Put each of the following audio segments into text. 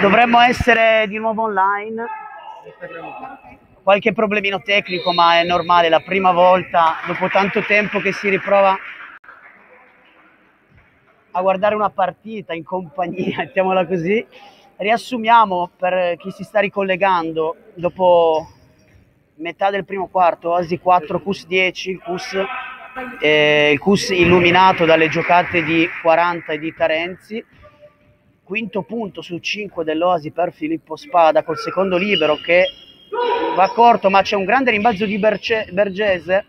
Dovremmo essere di nuovo online. Qualche problemino tecnico, ma è normale, la prima volta dopo tanto tempo che si riprova a guardare una partita in compagnia, mettiamola così. Riassumiamo per chi si sta ricollegando: dopo metà del primo quarto, Oasi 4, Cus 10, il Cus illuminato dalle giocate di 40 e di Tarenzi. Quinto punto su 5 dell'Oasi per Filippo Spada col secondo libero che va corto, ma c'è un grande rimbalzo di Bergese.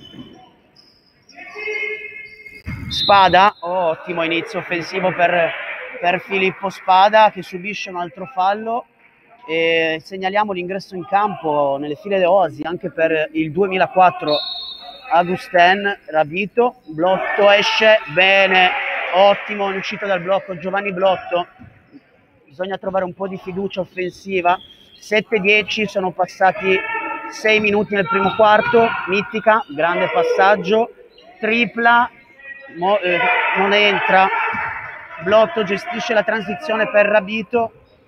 Spada, ottimo inizio offensivo per Filippo Spada, che subisce un altro fallo, e segnaliamo l'ingresso in campo nelle file di Oasi anche per il 2004 Agusten Rabito. Blotto esce bene, ottimo in uscita dal blocco Giovanni Blotto. Bisogna trovare un po' di fiducia offensiva. 7-10, sono passati 6 minuti nel primo quarto. Mittica, grande passaggio, tripla, non entra. Blotto gestisce la transizione per Rabito.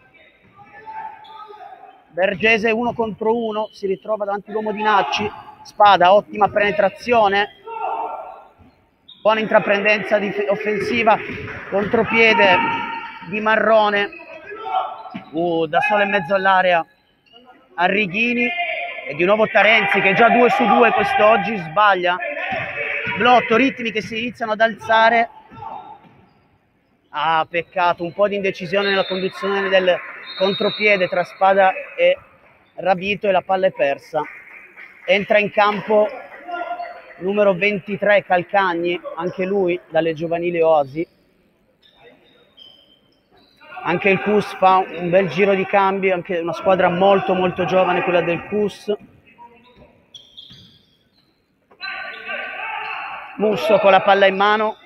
Bergese 1 contro 1, si ritrova davanti l'uomo di Nacci. Spada, ottima penetrazione, buona intraprendenza offensiva, contropiede di Marrone, da solo in mezzo all'area Arrighini, e di nuovo Tarenzi che è già 2 su 2 quest'oggi, sbaglia. Blotto, ritmi che si iniziano ad alzare. Peccato, un po' di indecisione nella conduzione del contropiede tra Spada e Rabito, e la palla è persa. Entra in campo numero 23 Calcagni, anche lui dalle giovanili Oasi. Anche il Cus fa un bel giro di cambi, anche una squadra molto molto giovane quella del Cus. Musso con la palla in mano.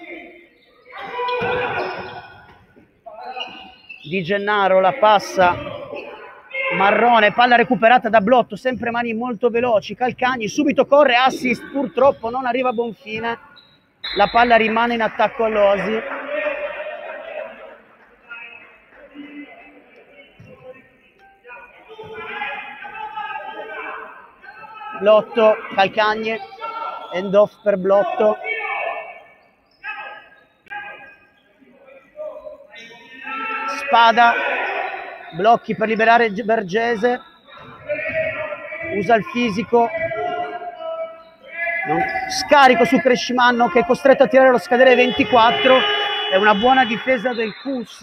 Di Gennaro la passa, Marrone, palla recuperata da Blotto, sempre mani molto veloci. Calcagni subito corre, assist, purtroppo non arriva a buon fine. La palla rimane in attacco all'Oasi. Blotto, Calcagni, end off per Blotto. Spada, blocchi per liberare Bergese, usa il fisico, scarico su Crescimanno che è costretto a tirare lo scadere 24. È una buona difesa del Cus,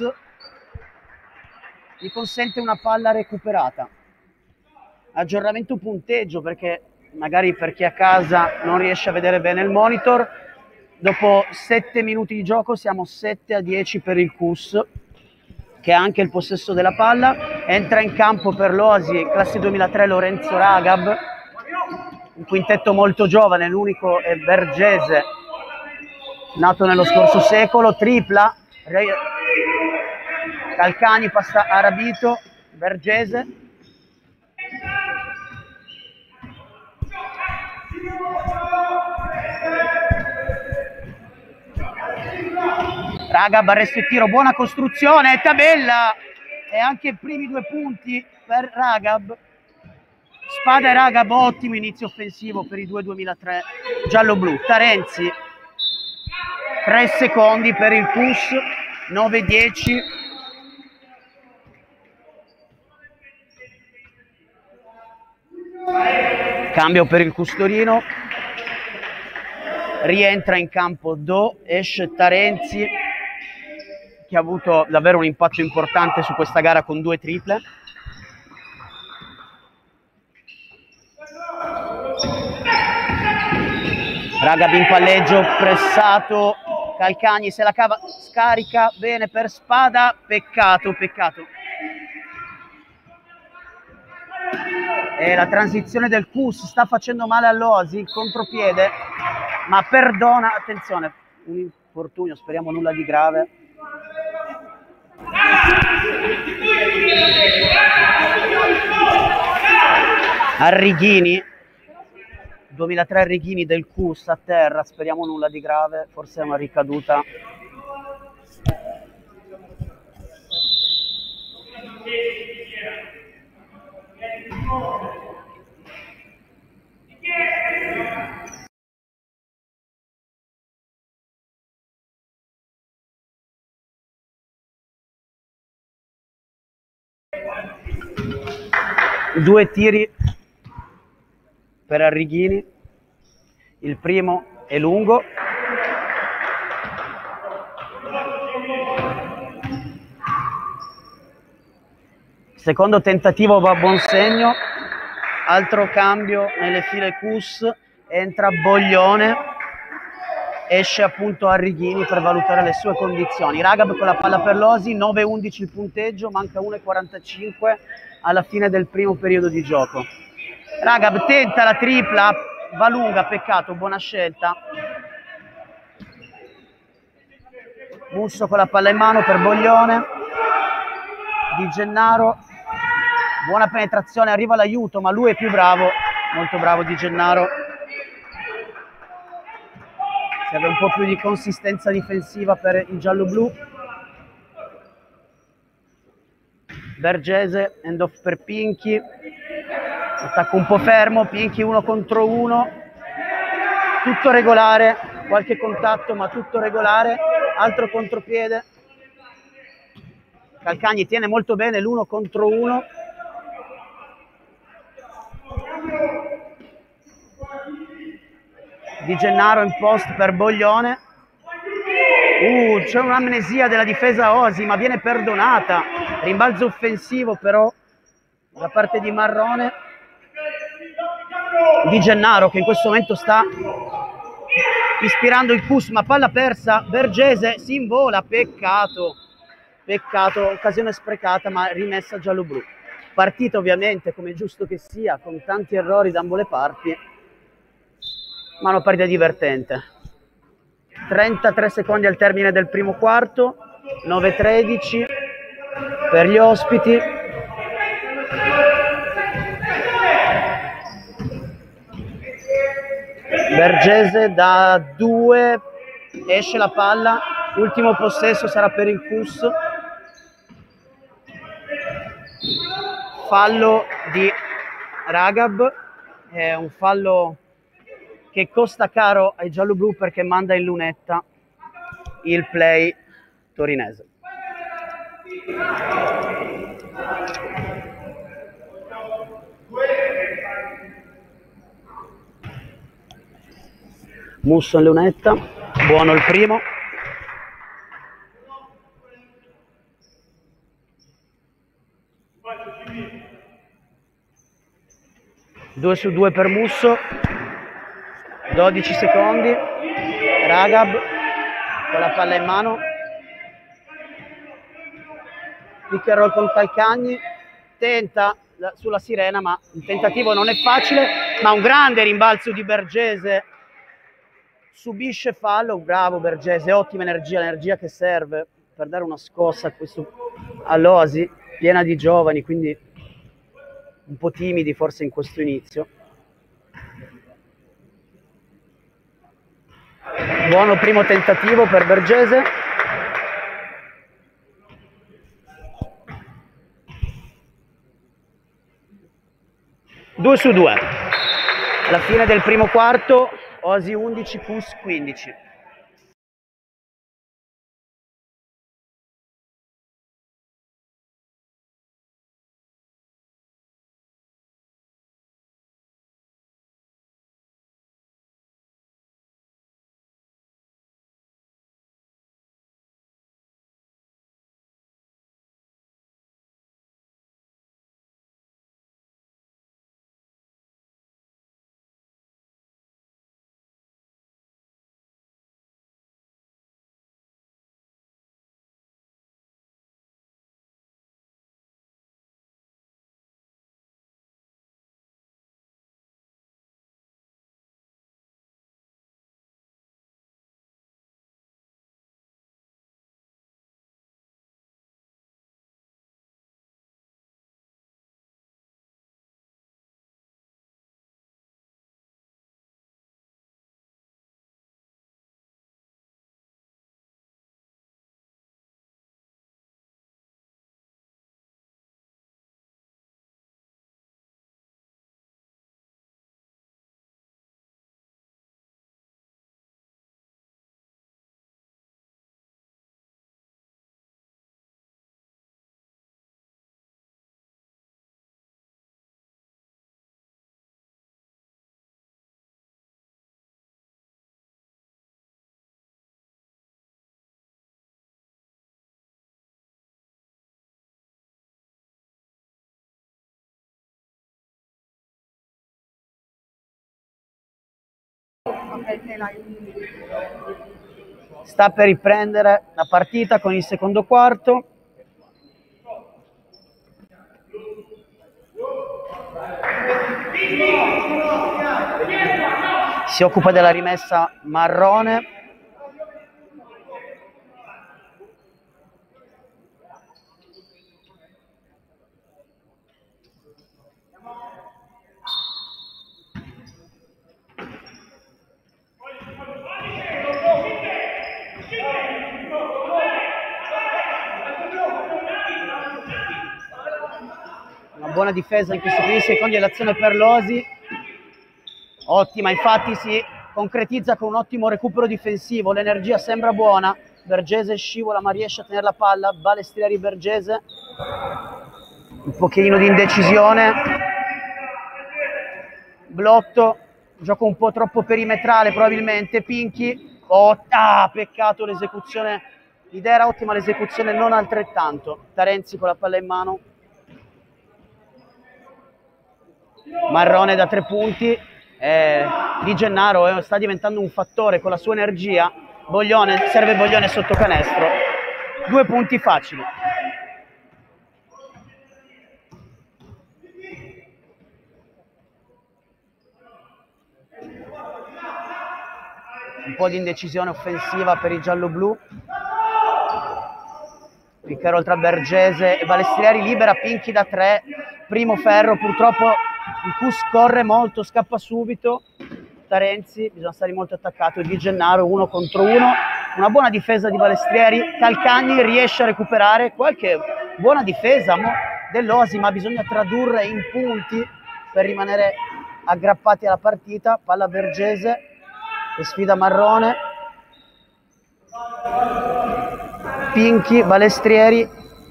gli consente una palla recuperata. Aggiornamento punteggio, perché magari per chi è a casa non riesce a vedere bene il monitor. Dopo 7 minuti di gioco siamo 7-10 per il Cus, che ha anche il possesso della palla. Entra in campo per l'Oasi, classe 2003, Lorenzo Ragab, un quintetto molto giovane, l'unico è Bergese, nato nello scorso secolo. Tripla, Calcagni passa a Rabito, Bergese, Ragab, arresto il tiro, buona costruzione, tabella, e anche i primi 2 punti per Ragab. Spada e Ragab, ottimo inizio offensivo per i 2003 giallo-blu. Tarenzi, 3 secondi per il push, 9-10. Cambio per il Custorino. Rientra in campo Do, esce Tarenzi, che ha avuto davvero un impatto importante su questa gara con 2 triple. Ragab in palleggio, pressato, Calcagni se la cava, scarica bene per Spada, peccato. E la transizione del Cus sta facendo male all'Oasi, il contropiede, ma perdona, attenzione, un infortunio, speriamo nulla di grave. Arrighini, 2003 Arrighini del Cus a terra, speriamo nulla di grave, forse è una ricaduta. Due tiri per Arrighini, il primo è lungo, secondo tentativo va a buon segno, altro cambio nelle file Cus, entra Boglione, esce appunto Arrighini per valutare le sue condizioni. Ragab con la palla per l'Osi, 9-11 il punteggio, manca 1:45 alla fine del primo periodo di gioco. Ragab tenta la tripla, va lunga, peccato, buona scelta. Musso con la palla in mano per Boglione, Di Gennaro, buona penetrazione, arriva l'aiuto, ma lui è più bravo, molto bravo Di Gennaro. Serve un po' più di consistenza difensiva per il giallo-blu. Vergese, end off per Pinchi, attacco un po' fermo, Pinchi 1 contro 1, tutto regolare, qualche contatto ma tutto regolare, altro contropiede, Calcagni tiene molto bene l'1 contro 1, Di Gennaro in post per Boglione, c'è un'amnesia della difesa Osi ma viene perdonata, rimbalzo offensivo però da parte di Marrone. Di Gennaro che in questo momento sta ispirando il Cus, ma palla persa, Vergese si invola, peccato, occasione sprecata ma rimessa giallo-blu. Partita ovviamente come giusto che sia, con tanti errori da ambo le parti, ma una partita divertente. 33 secondi al termine del primo quarto, 9-13 per gli ospiti. Vergese da 2, esce la palla, ultimo possesso sarà per il Cus. Fallo di Ragab, è un fallo che costa caro ai gialloblu perché manda in lunetta il play torinese. Musso in lunetta, buono il primo. Due su 2 per Musso, 12 secondi, Ragab con la palla in mano, pick and roll con Calcagni, tenta sulla sirena ma il tentativo non è facile, ma un grande rimbalzo di Vergese, subisce fallo, bravo Vergese, ottima energia, l'energia che serve per dare una scossa all'Osi, piena di giovani, quindi un po' timidi forse in questo inizio. Buono primo tentativo per Vergese. Due su 2. Alla fine del primo quarto, Osi 11, Cus 15. Sta per riprendere la partita con il secondo quarto. Si occupa della rimessa Marrone. Una buona difesa in questi primi secondi dell'azione per l'Osi. Ottima, infatti si concretizza con un ottimo recupero difensivo, l'energia sembra buona, Bergese scivola ma riesce a tenere la palla, Balestrieri Bergese, un pochino di indecisione, Blotto, gioco un po' troppo perimetrale probabilmente, Pinchi, peccato l'esecuzione, l'idea era ottima, l'esecuzione non altrettanto, Tarenzi con la palla in mano, Marrone da 3 punti, Di Gennaro sta diventando un fattore con la sua energia, Boglione, serve Boglione sotto canestro, 2 punti facili. Un po' di indecisione offensiva per i giallo-blu. Piccaro tra Bergese e Balestrieri, libera Pinchi da 3, primo ferro, purtroppo il Cus corre molto, scappa subito, Tarenzi, bisogna stare molto attaccato, Di Gennaro 1 contro 1, una buona difesa di Balestrieri, Calcagni riesce a recuperare qualche buona difesa dell'Osi, ma bisogna tradurre in punti per rimanere aggrappati alla partita, palla Bergese che sfida Marrone, Pinchi, Balestrieri,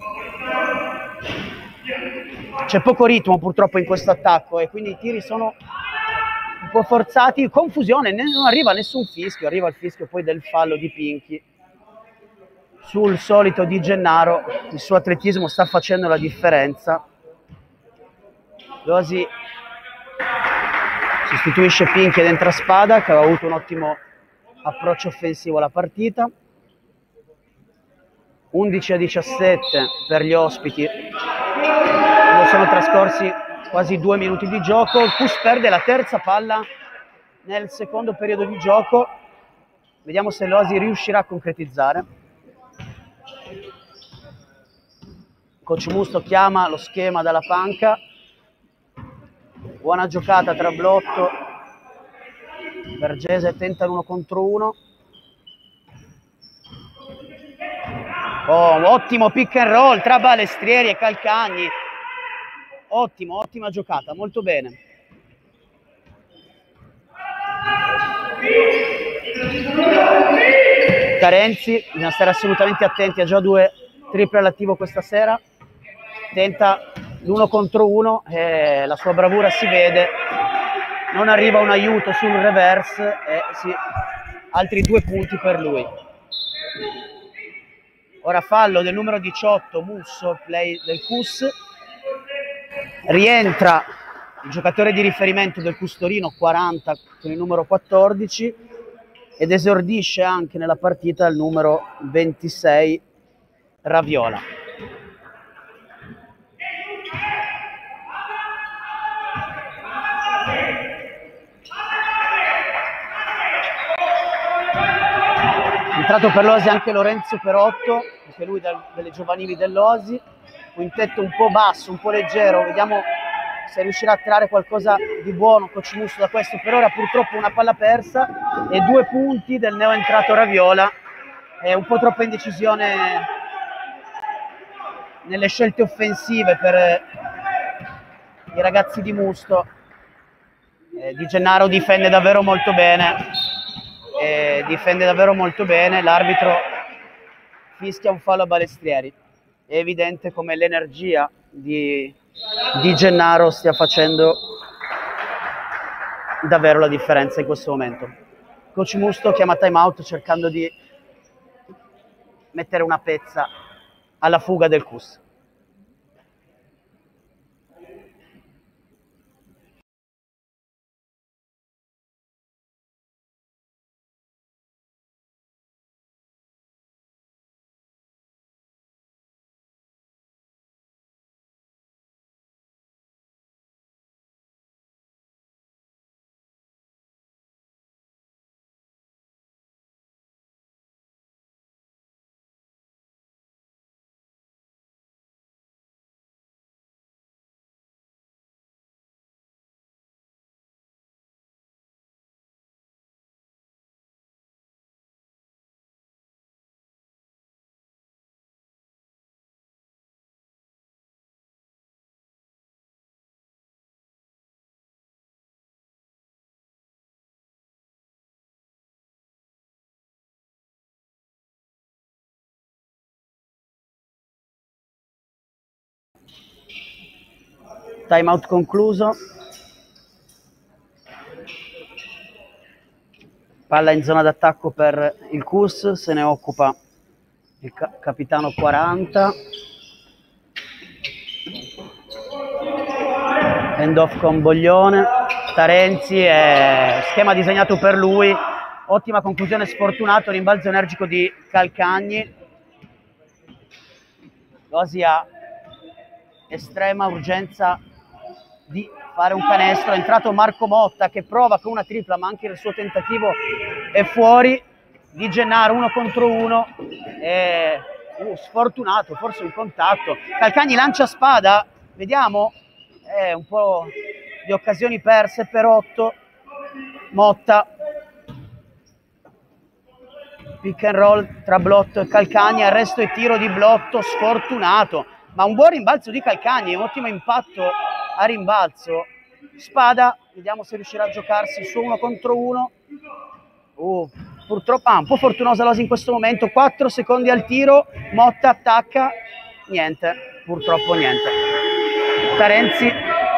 c'è poco ritmo purtroppo in questo attacco e quindi i tiri sono un po' forzati, confusione, non arriva nessun fischio, arriva il fischio poi del fallo di Pinchi sul solito Di Gennaro, il suo atletismo sta facendo la differenza. L'Osi sostituisce Pinchi ed entra Spada che aveva avuto un ottimo approccio offensivo alla partita. 11-17 per gli ospiti, sono trascorsi quasi 2 minuti di gioco, il Cus perde la terza palla nel secondo periodo di gioco, vediamo se l'Osi riuscirà a concretizzare. Coach Musto chiama lo schema dalla panca, buona giocata tra Blotto, Bergese tenta l'1 contro 1. Ottimo pick and roll tra Balestrieri e Calcagni, ottima giocata, molto bene. Tarenzi, bisogna stare assolutamente attenti, ha già 2 triple all'attivo questa sera, tenta l'1 contro 1, la sua bravura si vede, non arriva un aiuto sul reverse e altri 2 punti per lui. Ora fallo del numero 18, Musso, play del Cus. Rientra il giocatore di riferimento del Cus Torino, 40, con il numero 14, ed esordisce anche nella partita il numero 26, Raviola. Entrato per l'Osi anche Lorenzo Perotto, anche lui delle giovanili dell'Osi, quintetto un po' basso, un po' leggero, vediamo se riuscirà a tirare qualcosa di buono Coach Musso da questo. Per ora purtroppo una palla persa e 2 punti del neoentrato Raviola, un po' troppa indecisione nelle scelte offensive per i ragazzi di Musto. Di Gennaro difende davvero molto bene. L'arbitro fischia un fallo a Balestrieri. È evidente come l'energia di Gennaro stia facendo davvero la differenza in questo momento. Coach Musto chiama time out cercando di mettere una pezza alla fuga del Cus. Time out concluso. Palla in zona d'attacco per il CUS, se ne occupa il capitano 40. End off con Boglione. Tarenzi, è schema disegnato per lui. Ottima conclusione, sfortunato, rimbalzo energico di Calcagni. L'Oasi ha estrema urgenza di fare un canestro. È entrato Marco Motta che prova con una tripla, ma anche il suo tentativo è fuori. Di Gennaro 1 contro 1, sfortunato, forse un contatto. Calcagni lancia spada, vediamo, un po' di occasioni perse per 8. Motta, pick and roll tra Blotto e Calcagni, arresto e tiro di Blotto, sfortunato, ma un buon rimbalzo di Calcagni, un ottimo impatto a rimbalzo. Spada, vediamo se riuscirà a giocarsi su 1 contro 1. Purtroppo un po' fortunosa l'Oasi in questo momento. 4 secondi al tiro, Motta attacca, niente, purtroppo niente. Tarenzi,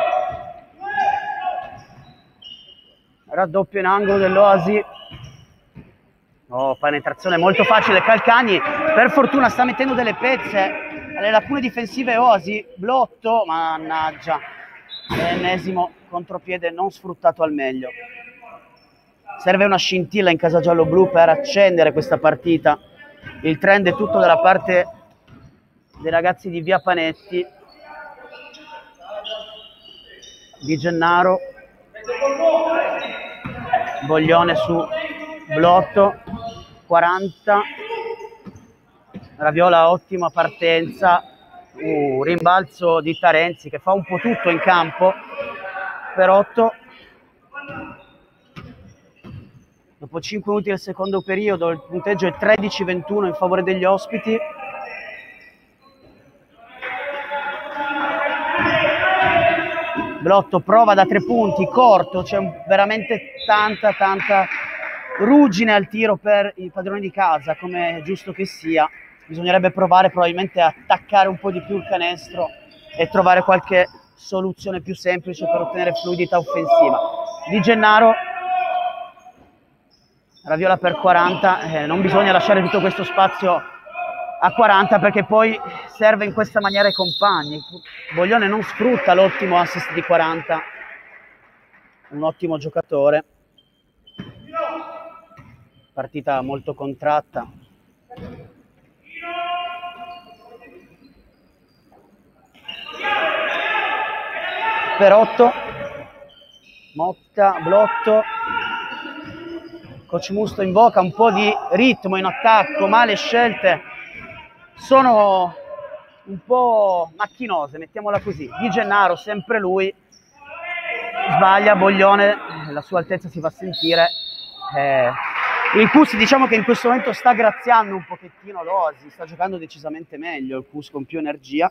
raddoppio in angolo dell'Oasi. Penetrazione molto facile. Calcagni per fortuna sta mettendo delle pezze alle lacune difensive Oasi. Blotto, mannaggia, l'ennesimo contropiede non sfruttato al meglio. Serve una scintilla in casa giallo-blu per accendere questa partita. Il trend è tutto dalla parte dei ragazzi di Via Panetti. Di Gennaro, Boglione su Blotto, 40. Raviola, ottima partenza. Rimbalzo di Tarenzi che fa un po' tutto in campo per 8. Dopo 5 minuti del secondo periodo il punteggio è 13-21 in favore degli ospiti. Blotto prova da 3 punti, corto, c'è veramente tanta ruggine al tiro per i padroni di casa, come è giusto che sia. Bisognerebbe provare probabilmente a attaccare un po' di più il canestro e trovare qualche soluzione più semplice per ottenere fluidità offensiva. Di Gennaro, raviola per 40, non bisogna lasciare tutto questo spazio a 40 perché poi serve in questa maniera ai compagni. Boglione non sfrutta l'ottimo assist di 40, un ottimo giocatore. Partita molto contratta. Per 8, Motta, Blotto. Coach Musto invoca un po' di ritmo in attacco, ma le scelte sono un po' macchinose, mettiamola così. Di Gennaro, sempre lui, sbaglia. Boglione, la sua altezza si fa sentire. Il CUS diciamo che in questo momento sta graziando un pochettino l'Oasi, sta giocando decisamente meglio il CUS con più energia.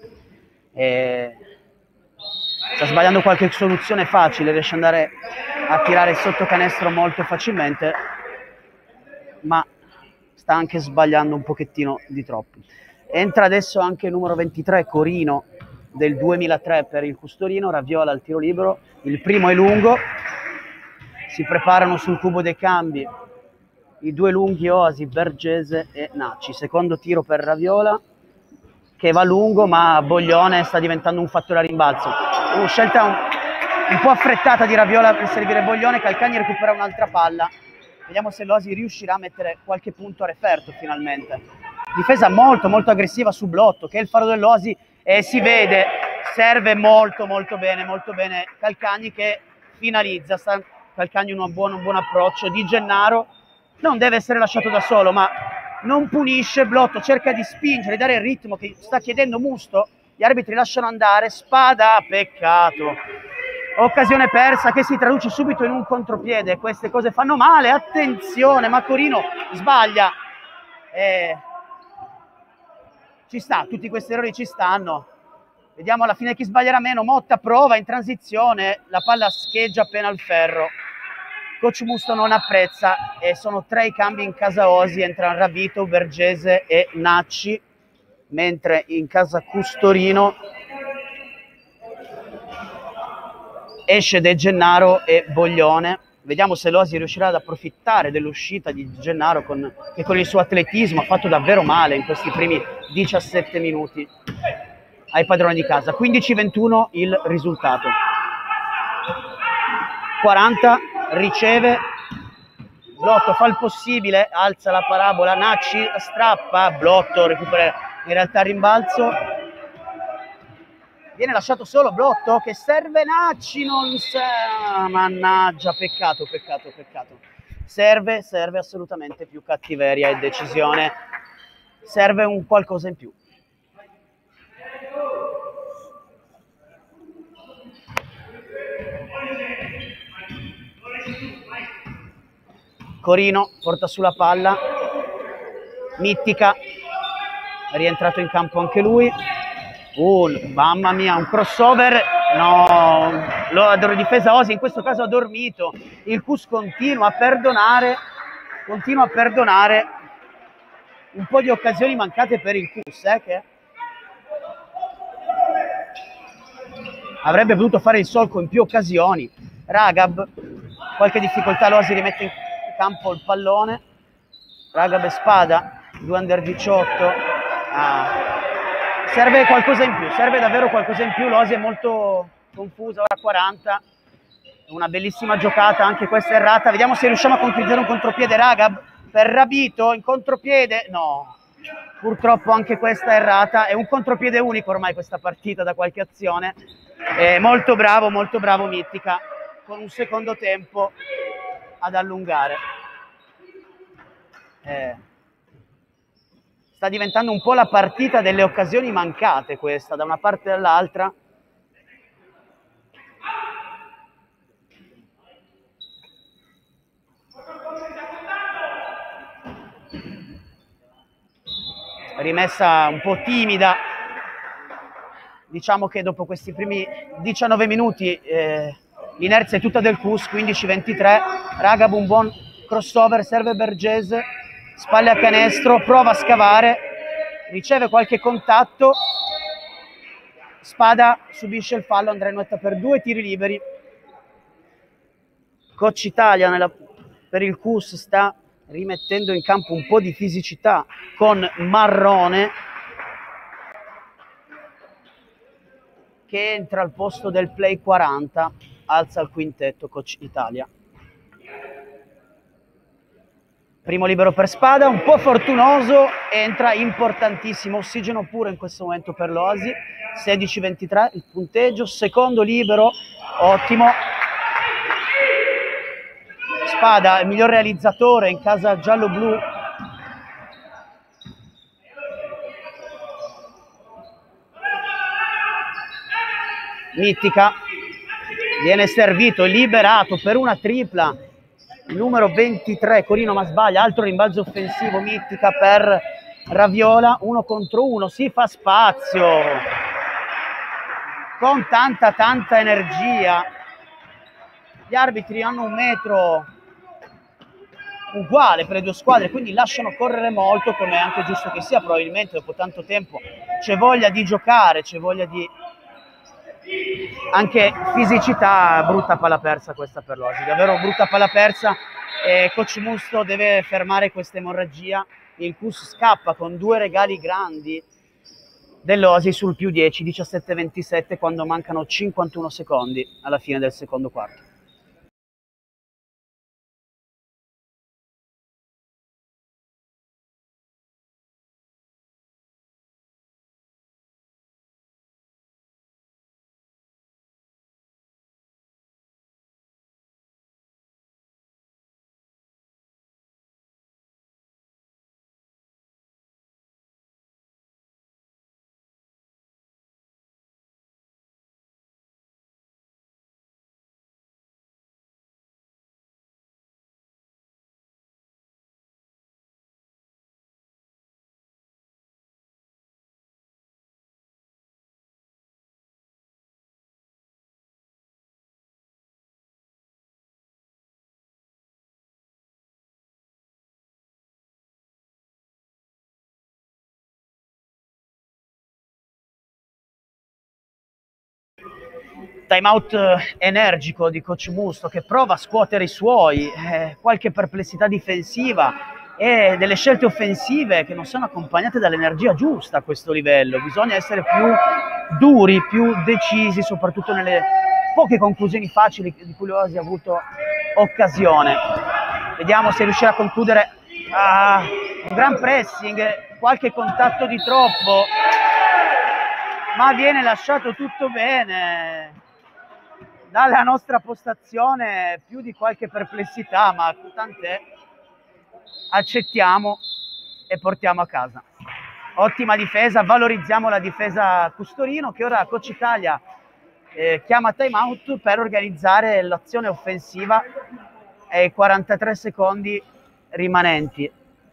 Sta sbagliando qualche soluzione facile, riesce ad andare a tirare sotto canestro molto facilmente, ma sta anche sbagliando un pochettino di troppo. Entra adesso anche il numero 23, Corino, del 2003 per il Custorino, raviola al tiro libero, il primo è lungo, si preparano sul cubo dei cambi i 2 lunghi Oasi, Bergese e Nacci. Secondo tiro per Raviola che va lungo, ma Boglione sta diventando un fattore a rimbalzo. Scelta un po' affrettata di Raviola per servire Boglione. Calcagni recupera un'altra palla. Vediamo se l'Oasi riuscirà a mettere qualche punto a referto finalmente. Difesa molto aggressiva su Blotto, che è il faro dell'Oasi, e si vede, serve molto bene Calcagni, che finalizza. Calcagni un buon approccio. Di Gennaro non deve essere lasciato da solo, ma non punisce. Blotto cerca di spingere, dare il ritmo che sta chiedendo Musto. Gli arbitri lasciano andare. Spada, peccato. Occasione persa che si traduce subito in un contropiede. Queste cose fanno male, attenzione, ma Corino sbaglia. Ci sta, tutti questi errori ci stanno. Vediamo alla fine chi sbaglierà meno. Motta prova in transizione, la palla scheggia appena al ferro. Coach Musto non apprezza e sono 3 i cambi in casa Oasi. Entrano Ravito, Bergese e Nacci, mentre in casa Custorino esce De Gennaro e Boglione. Vediamo se l'Oasi riuscirà ad approfittare dell'uscita di Gennaro che con il suo atletismo ha fatto davvero male in questi primi 17 minuti ai padroni di casa. 15-21 il risultato. 40 riceve, Blotto fa il possibile, alza la parabola, Nacci strappa, Blotto recupera in realtà il rimbalzo, viene lasciato solo Blotto che serve Nacci, non mannaggia, peccato. Serve assolutamente più cattiveria e decisione, serve un qualcosa in più. Corino porta sulla palla, Mittica, è rientrato in campo anche lui. Mamma mia, un crossover, no, la difesa Osi in questo caso ha dormito. Il Cus continua a perdonare un po' di occasioni mancate per il Cus, che avrebbe potuto fare il solco in più occasioni. Ragab, qualche difficoltà, l'Osi rimette in campo il pallone. Ragab e Spada, 2 under 18. Serve qualcosa in più, serve davvero qualcosa in più. L'Osi è molto confusa, ora 40. Una bellissima giocata, anche questa errata. Vediamo se riusciamo a concretizzare un contropiede. Ragab per Rabito in contropiede, no. Purtroppo anche questa errata. È un contropiede unico ormai questa partita da qualche azione. Molto bravo Mittica, con un secondo tempo ad allungare. Sta diventando un po' la partita delle occasioni mancate questa, da una parte e dall'altra. Rimessa un po' timida. Diciamo che dopo questi primi 19 minuti l'inerzia è tutta del Cus. 15-23. Ragab un buon crossover, serve Bergese, spalle a canestro, prova a scavare, riceve qualche contatto, Spada subisce il fallo, Andrea Nuetta per 2 tiri liberi. Coach Italia per il Cus sta rimettendo in campo un po' di fisicità con Marrone, che entra al posto del play 40, alza il quintetto Coach Italia. Primo libero per Spada, un po' fortunoso, entra, importantissimo, ossigeno pure in questo momento per l'Oasi. 16-23 il punteggio, secondo libero, ottimo. Spada, il miglior realizzatore in casa giallo-blu. Mittica viene servito e liberato per una tripla, il numero 23 Corino, ma sbaglia, altro rimbalzo offensivo. Mittica per Raviola, 1 contro 1, si fa spazio con tanta energia. Gli arbitri hanno un metro uguale per le due squadre, quindi lasciano correre molto, come è anche giusto che sia. Probabilmente dopo tanto tempo c'è voglia di giocare, c'è voglia di anche fisicità. Brutta palla persa questa per l'Oasi, davvero brutta palla persa. Coach Musto deve fermare questa emorragia. Il Cus scappa con 2 regali grandi dell'Oasi sul più 10, 17-27, quando mancano 51 secondi alla fine del secondo quarto. Time out energico di coach Musto che prova a scuotere i suoi, qualche perplessità difensiva e delle scelte offensive che non sono accompagnate dall'energia giusta a questo livello. Bisogna essere più duri, più decisi, soprattutto nelle poche conclusioni facili di cui l'Oasi ha avuto occasione. Vediamo se riuscirà a concludere. Un gran pressing, qualche contatto di troppo, ma viene lasciato tutto bene. Dalla nostra postazione più di qualche perplessità, ma tant'è, accettiamo e portiamo a casa. Ottima difesa, valorizziamo la difesa Custorino che ora Coach Italia chiama time out per organizzare l'azione offensiva ai 43 secondi rimanenti.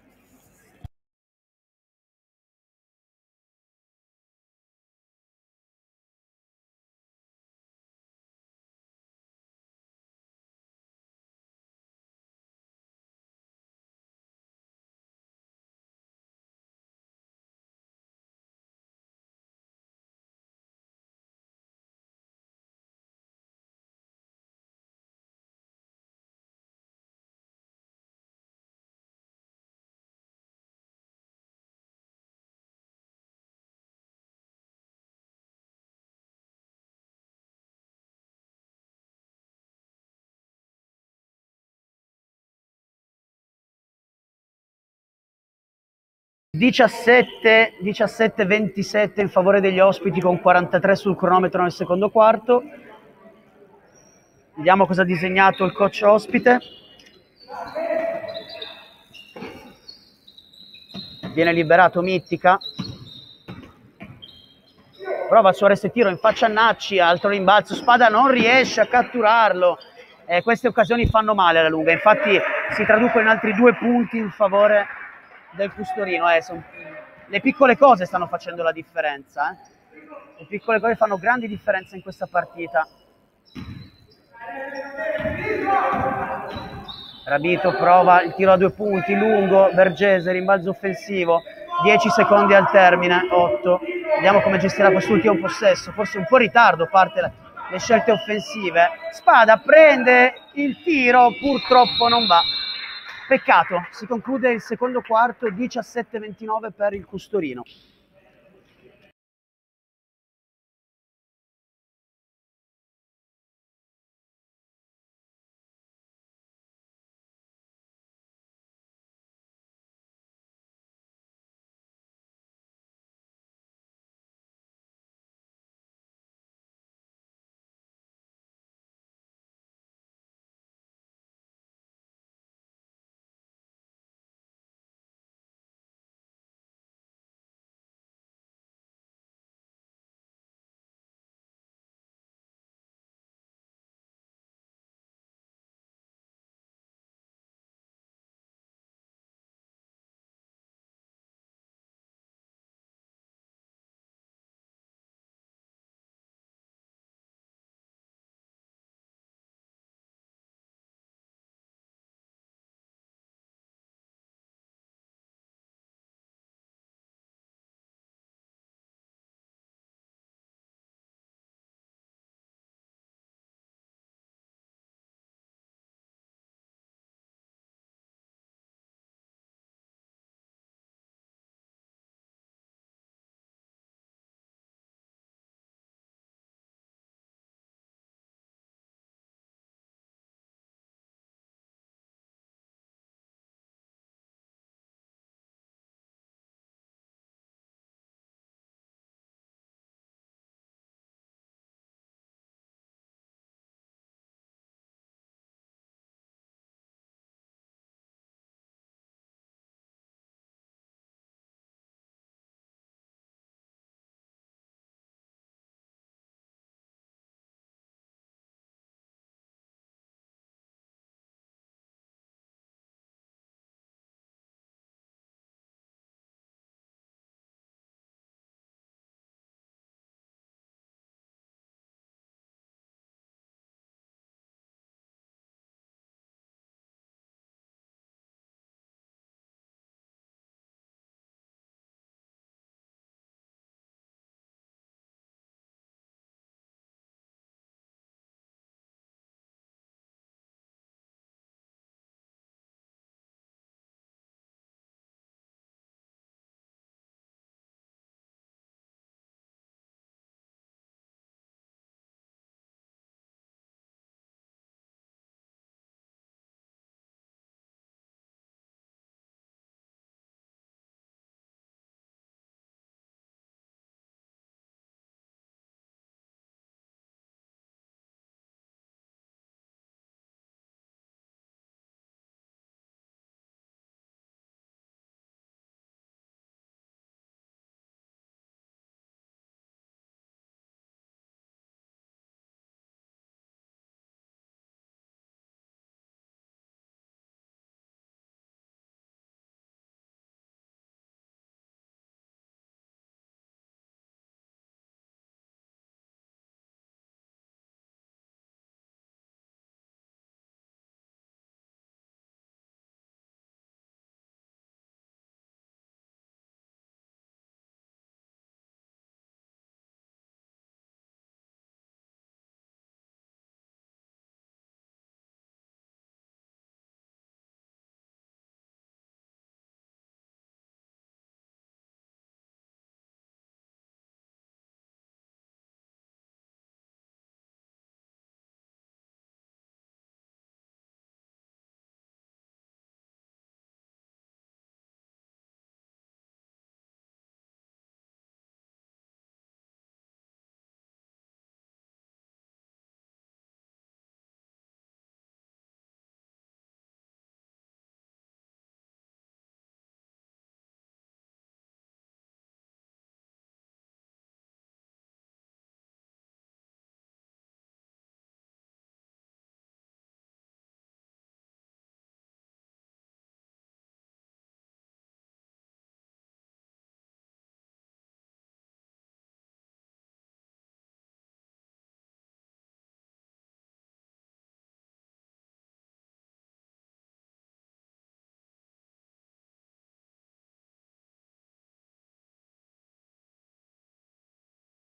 (17, 27 in favore degli ospiti con 43 sul cronometro nel secondo quarto). Vediamo cosa ha disegnato il coach ospite. Viene liberato Mittica, prova il suo arresto e tiro in faccia a Nacci, altro rimbalzo, Spada non riesce a catturarlo. Queste occasioni fanno male alla lunga, infatti si traducono in altri 2 punti in favore del Custorino. Le piccole cose stanno facendo la differenza. Le piccole cose fanno grandi differenze in questa partita. Rabito prova il tiro a 2 punti, lungo, Bergese, rimbalzo offensivo, 10 secondi al termine, 8. Vediamo come gestirà quest'ultimo possesso, forse un po' in ritardo parte le scelte offensive. Spada prende il tiro, purtroppo non va. Peccato, si conclude il secondo quarto, 17-29 per il Custorino.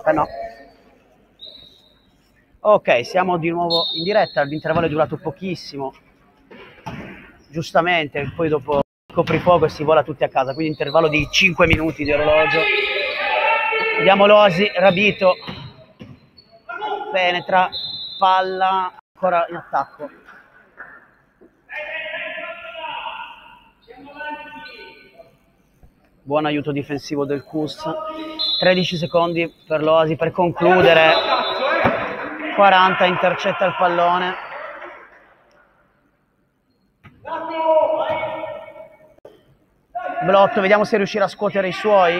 No. Ok, siamo di nuovo in diretta, l'intervallo è durato pochissimo, giustamente, poi dopo coprifuoco e si vola tutti a casa, quindi intervallo di 5 minuti di orologio. Vediamo l'Oasi, Rabito, penetra, palla, ancora in attacco. Buon aiuto difensivo del Cus, 13 secondi per l'Oasi per concludere, 40, intercetta il pallone. Blotto, vediamo se riuscirà a scuotere i suoi.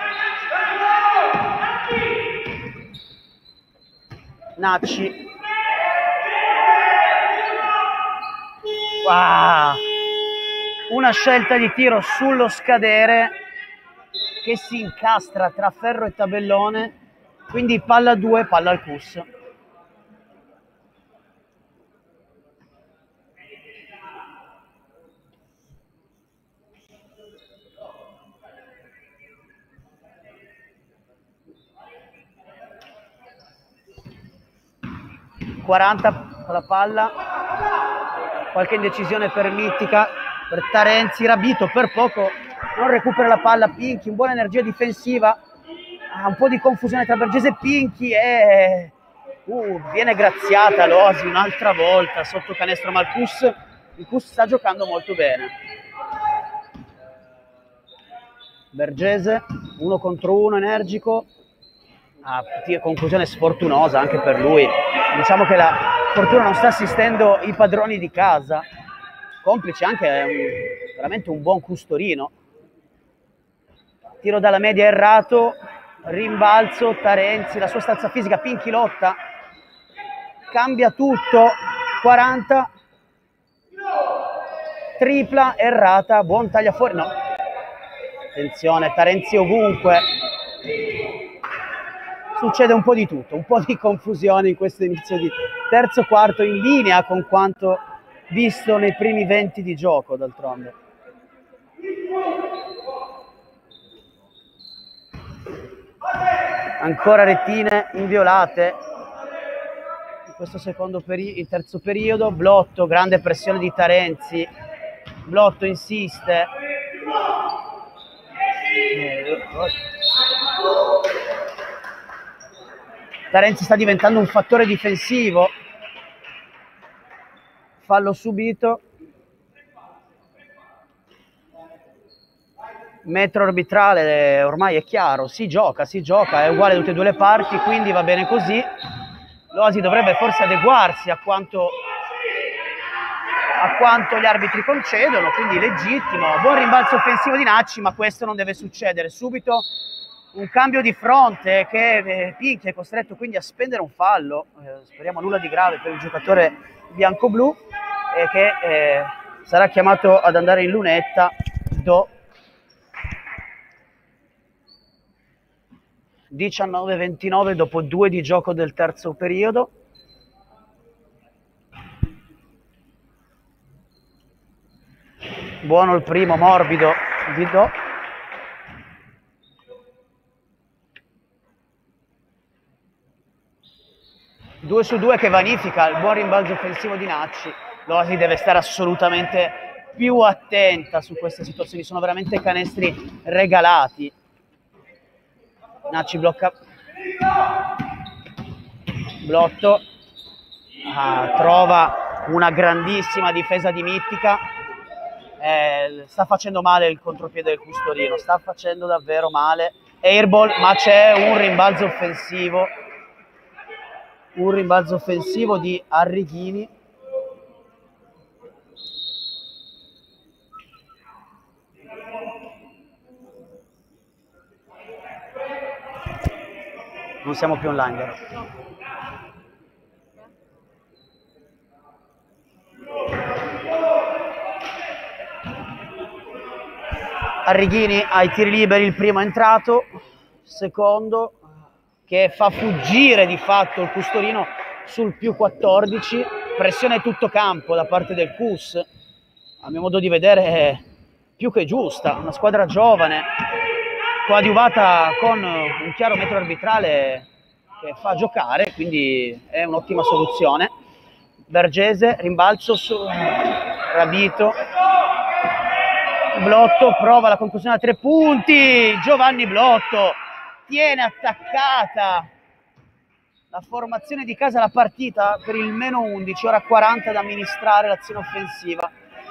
Nacci. Wow. Una scelta di tiro sullo scadere che si incastra tra ferro e tabellone, quindi palla 2, palla al Cus. Con la palla, qualche indecisione per Mittica, per Tarenzi, Rabito per poco non recupera la palla, Pinchi, buona energia difensiva, un po' di confusione tra Bergese e Pinchi e viene graziata l'Oasi un'altra volta sotto canestro, ma il Cus sta giocando molto bene. Bergese 1 contro 1 energico, conclusione sfortunosa anche per lui. Diciamo che la fortuna non sta assistendo i padroni di casa, complice anche veramente un buon Custorino. Tiro dalla media errato, rimbalzo, Tarenzi, la sua stazza fisica, Pinchi lotta, cambia tutto, 40, tripla, errata, buon tagliafuori, no. Attenzione, Tarenzi ovunque. Succede un po' di tutto, un po' di confusione in questo inizio di terzo quarto, in linea con quanto visto nei primi 20 di gioco, d'altronde. Ancora rettine inviolate in questo il terzo periodo. Blotto, grande pressione di Tarenzi, Blotto insiste. Tarenzi sta diventando un fattore difensivo, fallo subito, metro arbitrale, ormai è chiaro, si gioca, è uguale a tutte e due le parti, quindi va bene così. L'Oasi dovrebbe forse adeguarsi a quanto gli arbitri concedono, quindi legittimo. Buon rimbalzo offensivo di Nacci, ma questo non deve succedere. Subito un cambio di fronte che Pinchi è costretto quindi a spendere un fallo, speriamo nulla di grave per il giocatore bianco-blu, che sarà chiamato ad andare in lunetta. 19-29 dopo 2 di gioco del terzo periodo. Buono il primo, morbido di Do. Due su 2 che vanifica il buon rimbalzo offensivo di Nacci. L'Oasi deve stare assolutamente più attenta su queste situazioni, sono veramente canestri regalati. Nacci blocca, Blotto, trova una grandissima difesa di Mittica, sta facendo male il contropiede del Custorino, sta facendo davvero male. Airball, ma c'è un rimbalzo offensivo di Arrighini. Non siamo più online, vero? Arrighini ai tiri liberi, il primo è entrato, secondo che fa fuggire di fatto il Custorino sul più 14, pressione tutto campo da parte del Cus, a mio modo di vedere è più che giusta, una squadra giovane, coadiuvata con un chiaro metro arbitrale che fa giocare, quindi è un'ottima soluzione. Bergese, rimbalzo su Rabito, Blotto prova la conclusione a 3 punti, Giovanni Blotto tiene attaccata la formazione di casa alla partita per il meno 11, ora 40 da amministrare l'azione offensiva.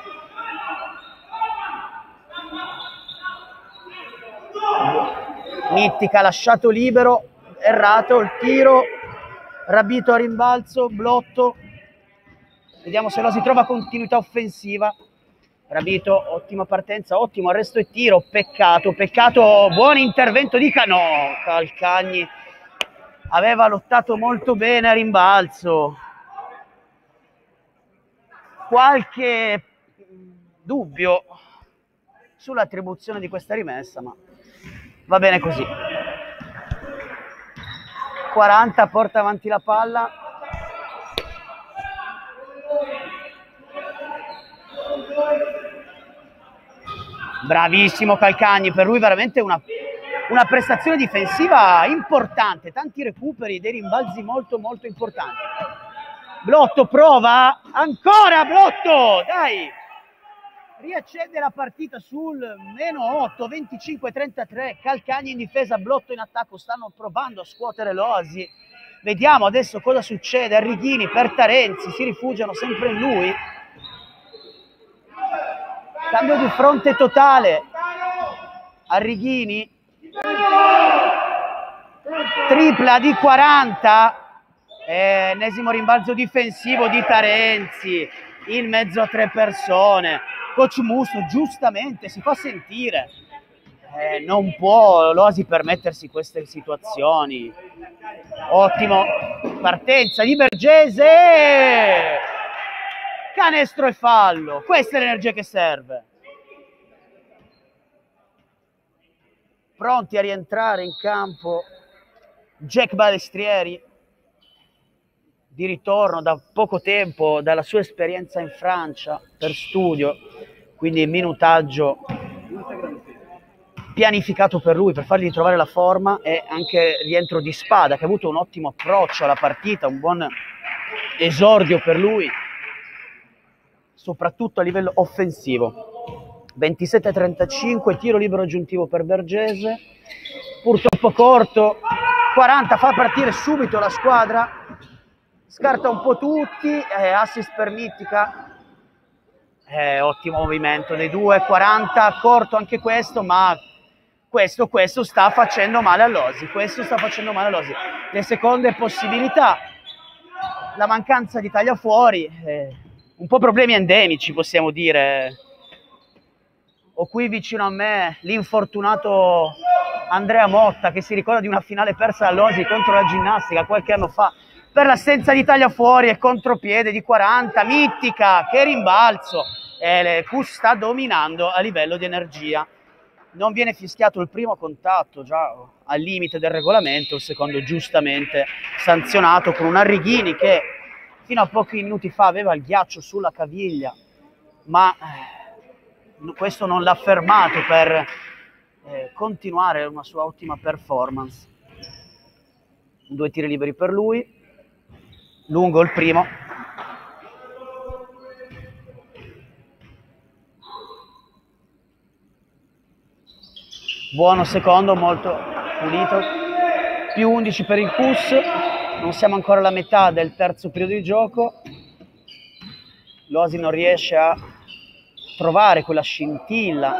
Mittica lasciato libero, errato il tiro, Rabito a rimbalzo, Blotto, vediamo se si trova continuità offensiva. Rabito, ottima partenza, ottimo arresto e tiro, peccato, buon intervento di Canò, Calcagni aveva lottato molto bene a rimbalzo, qualche dubbio sull'attribuzione di questa rimessa, ma va bene così. 40, porta avanti la palla. Bravissimo Calcagni, per lui veramente una prestazione difensiva importante, tanti recuperi, dei rimbalzi molto molto importanti. Blotto prova, ancora Blotto, dai! Riaccende la partita sul meno 8, 25-33, Calcagni in difesa, Blotto in attacco, stanno provando a scuotere l'Oasi. Vediamo adesso cosa succede, Arrighini per Tarenzi, si rifugiano sempre in lui. Cambio di fronte totale, Arrighini, tripla di 40, ennesimo rimbalzo difensivo di Tarenzi, in mezzo a 3 persone. Coach Musso giustamente si fa sentire, non può l'Oasi permettersi queste situazioni. Ottimo, partenza di Bergese, canestro e fallo, questa è l'energia che serve. Pronti a rientrare in campo Jack Balestrieri, di ritorno da poco tempo dalla sua esperienza in Francia per studio, quindi minutaggio pianificato per lui, per fargli trovare la forma, e anche rientro di Spada che ha avuto un ottimo approccio alla partita, un buon esordio per lui, soprattutto a livello offensivo. 27-35, tiro libero aggiuntivo per Bergese, purtroppo corto, 40, fa partire subito la squadra, scarta un po' tutti, assist per Mittica, ottimo movimento dei due, 40, corto anche questo, ma questo sta facendo male all'Oasi, le seconde possibilità, la mancanza di taglia fuori, un po' problemi endemici possiamo dire. Ho qui vicino a me l'infortunato Andrea Motta, che si ricorda di una finale persa all'Oasi contro la Ginnastica qualche anno fa per l'assenza di taglia fuori e contropiede di 40. Mittica, che rimbalzo, Cus sta dominando a livello di energia. Non viene fischiato il primo contatto, già al limite del regolamento, il secondo giustamente sanzionato con un Arrighini che fino a pochi minuti fa aveva il ghiaccio sulla caviglia, ma questo non l'ha fermato per continuare una sua ottima performance. 2 tiri liberi per lui, lungo il primo, buono secondo, molto pulito, più 11 per il Cus. Non siamo ancora alla metà del terzo periodo di gioco, l'Oasi non riesce a trovare quella scintilla,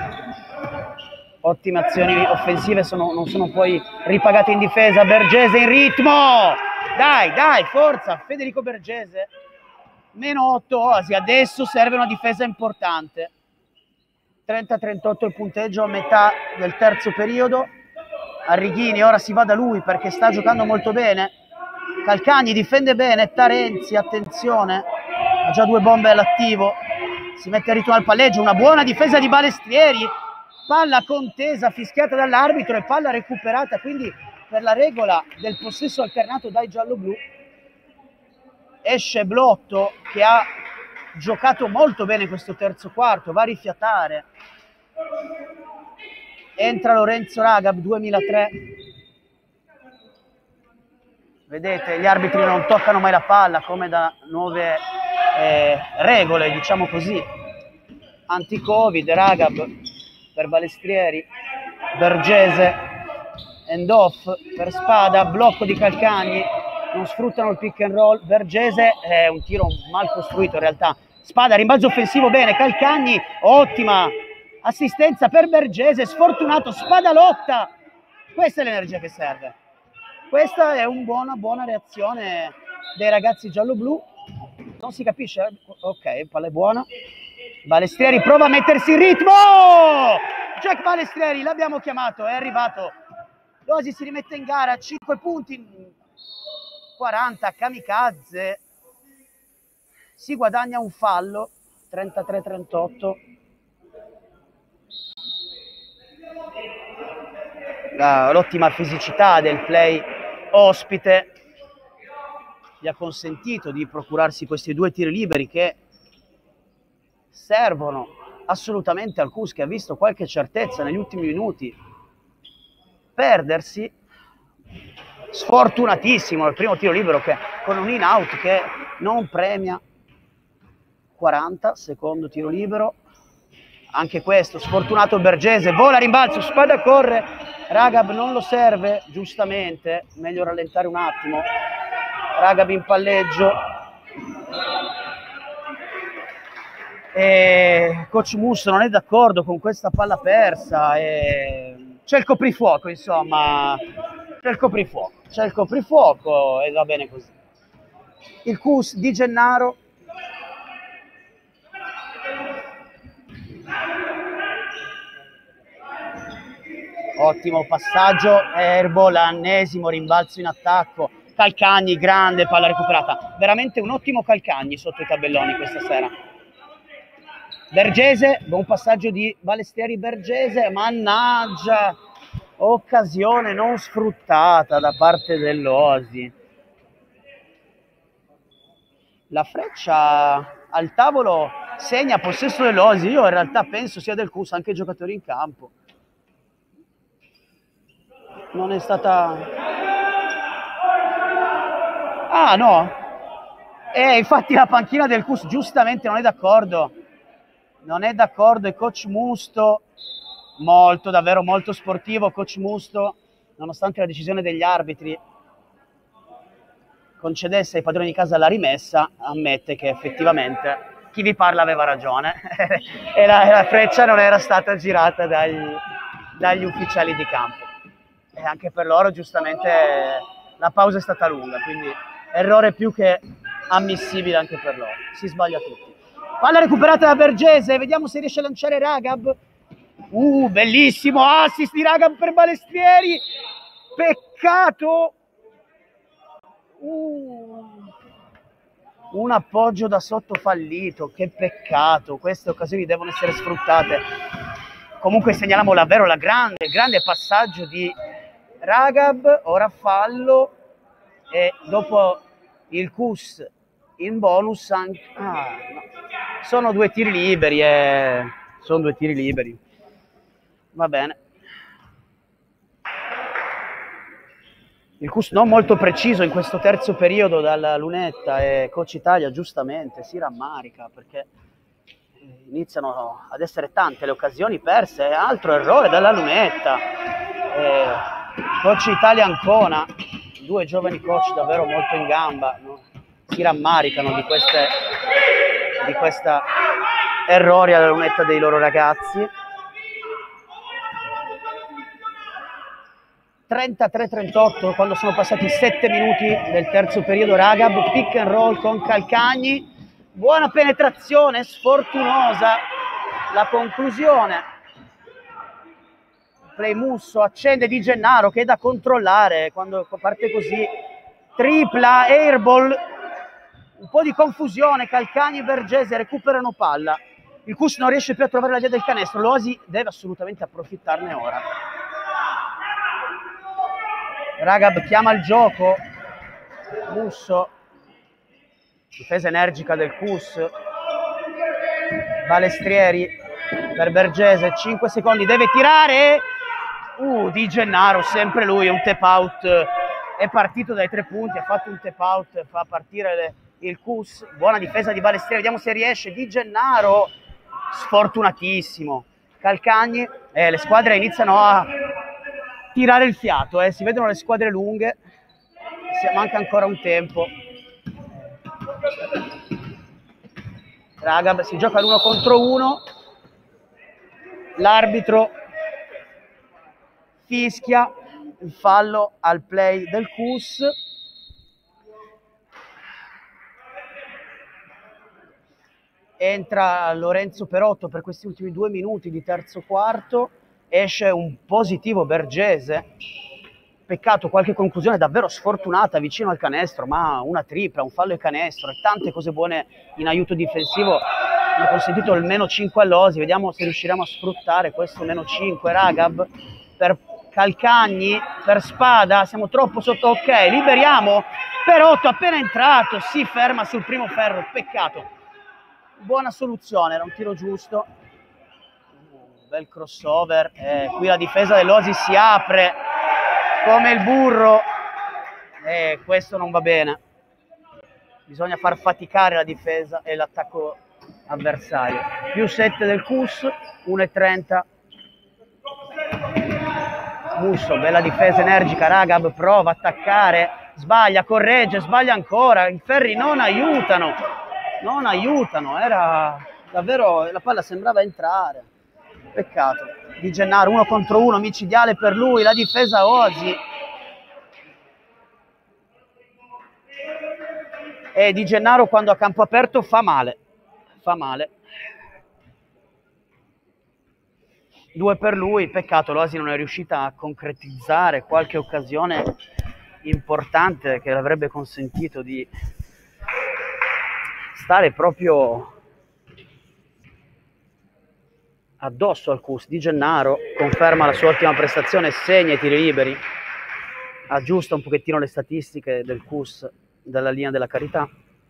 ottime azioni offensive non sono poi ripagate in difesa. Bergese in ritmo, dai, forza Federico Bergese, meno 8 Oasi, adesso serve una difesa importante. 30-38 il punteggio a metà del terzo periodo. Arrighini ora si va da lui perché sta giocando molto bene, Calcagni difende bene, Tarenzi attenzione, ha già 2 bombe all'attivo, si mette a ritmo al palleggio, una buona difesa di Balestrieri, palla contesa fischiata dall'arbitro e palla recuperata quindi per la regola del possesso alternato dai gialloblu. Esce Blotto che ha giocato molto bene questo terzo quarto, va a rifiatare, entra Lorenzo Ragab, 2003, Vedete, gli arbitri non toccano mai la palla, come da nuove regole, diciamo così. Anti-Covid, Ragab per Balestrieri, Bergese, end off per Spada, blocco di Calcagni, non sfruttano il pick and roll. Bergese è un tiro mal costruito in realtà. Spada, rimbalzo offensivo, bene, Calcagni, ottima assistenza per Bergese, sfortunato, Spada lotta. Questa è l'energia che serve. Questa è una buona reazione dei ragazzi giallo-blu. Non si capisce? Ok, palla è buona. Balestrieri prova a mettersi in ritmo. Jack Balestrieri, l'abbiamo chiamato, è arrivato. L'Oasi si rimette in gara, 5 punti, 40, kamikaze. Si guadagna un fallo, 33-38. L'ottima fisicità del play ospite gli ha consentito di procurarsi questi 2 tiri liberi che servono assolutamente al Cus, che ha visto qualche certezza negli ultimi minuti perdersi. Sfortunatissimo il primo tiro libero che, con un in out che non premia. 40, secondo tiro libero, anche questo sfortunato. Bergese vola, rimbalzo, Spada corre, Ragab non lo serve, giustamente, meglio rallentare un attimo. Ragab in palleggio e coach Musso non è d'accordo con questa palla persa e c'è il coprifuoco, insomma, c'è il coprifuoco e va bene così. Il Cus di Gennaro ottimo passaggio, Erbo, l'ennesimo rimbalzo in attacco. Calcagni, grande palla recuperata, veramente un ottimo Calcagni sotto i tabelloni questa sera. Bergese, buon passaggio di Balestrieri. Bergese, mannaggia, occasione non sfruttata da parte dell'Oasi. La Freccia al tavolo segna possesso dell'Oasi, io in realtà penso sia del Cus, anche i giocatori in campo. Non è stata... Ah no, infatti la panchina del Cus giustamente non è d'accordo. Non è d'accordo, e coach Musto, davvero molto sportivo coach Musto, nonostante la decisione degli arbitri concedesse ai padroni di casa la rimessa, ammette che effettivamente chi vi parla aveva ragione e la freccia non era stata girata dagli ufficiali di campo. E anche per loro giustamente la pausa è stata lunga, quindi errore più che ammissibile anche per loro, si sbaglia tutti. Palla recuperata da Bergese, vediamo se riesce a lanciare Ragab. Bellissimo assist di Ragab per Balestrieri, peccato. Un appoggio da sotto fallito, che peccato, queste occasioni devono essere sfruttate. Comunque segnaliamo davvero il grande passaggio di Ragab, ora fallo e dopo il Cus in bonus anche... no. Sono 2 tiri liberi, sono 2 tiri liberi, va bene. Il Cus non molto preciso in questo terzo periodo dalla lunetta e Coach Italia giustamente si rammarica perché iniziano ad essere tante le occasioni perse, altro errore dalla lunetta. Coach Italia Ancona, 2 giovani coach davvero molto in gamba, no? Si rammaricano di questa errori alla lunetta dei loro ragazzi. 33-38 quando sono passati 7 minuti del terzo periodo. Ragab, pick and roll con Calcagni, buona penetrazione, sfortunosa la conclusione. Play Musso, accende Di Gennaro che è da controllare quando parte così, tripla, airball, un po' di confusione, Calcagni e Bergese recuperano palla, il Cus non riesce più a trovare la via del canestro, l'Oasi deve assolutamente approfittarne ora. Ragab chiama il gioco, Musso, difesa energica del Cus, Balestrieri per Bergese, 5 secondi, deve tirare, Di Gennaro, sempre lui, un tap out è partito dai 3 punti, ha fatto un tap out, fa partire il Cus, buona difesa di Balestrieri, vediamo se riesce. Di Gennaro, sfortunatissimo. Calcagni, le squadre iniziano a tirare il fiato, si vedono le squadre lunghe, manca ancora un tempo. Raga, si gioca l'1 contro 1, l'arbitro fischia il fallo al play del Cus. Entra Lorenzo Perotto per questi ultimi 2 minuti di terzo quarto, esce un positivo Bergese, peccato qualche conclusione davvero sfortunata vicino al canestro, ma una tripla, un fallo e canestro e tante cose buone in aiuto difensivo hanno consentito il meno 5 all'Osi. Vediamo se riusciremo a sfruttare questo meno 5. Ragab per Calcagni, per Spada, siamo troppo sotto, ok, liberiamo. Perotto appena entrato si ferma sul primo ferro, peccato. Buona soluzione, era un tiro giusto, bel crossover, qui la difesa dell'Osi si apre come il burro e questo non va bene, bisogna far faticare la difesa e l'attacco avversario. Più 7 del Cus, 1,30. Musso, bella difesa energica, Ragab prova a attaccare, sbaglia, corregge, sbaglia ancora, i ferri non aiutano, era davvero, la palla sembrava entrare, peccato. Di Gennaro 1 contro 1, micidiale per lui, la difesa Osi, e Di Gennaro quando a campo aperto fa male. 2 per lui, peccato l'Osi non è riuscita a concretizzare qualche occasione importante che l'avrebbe consentito di stare proprio addosso al Cus. Di Gennaro conferma la sua ottima prestazione, segna i tiri liberi, aggiusta un pochettino le statistiche del Cus dalla linea della carità.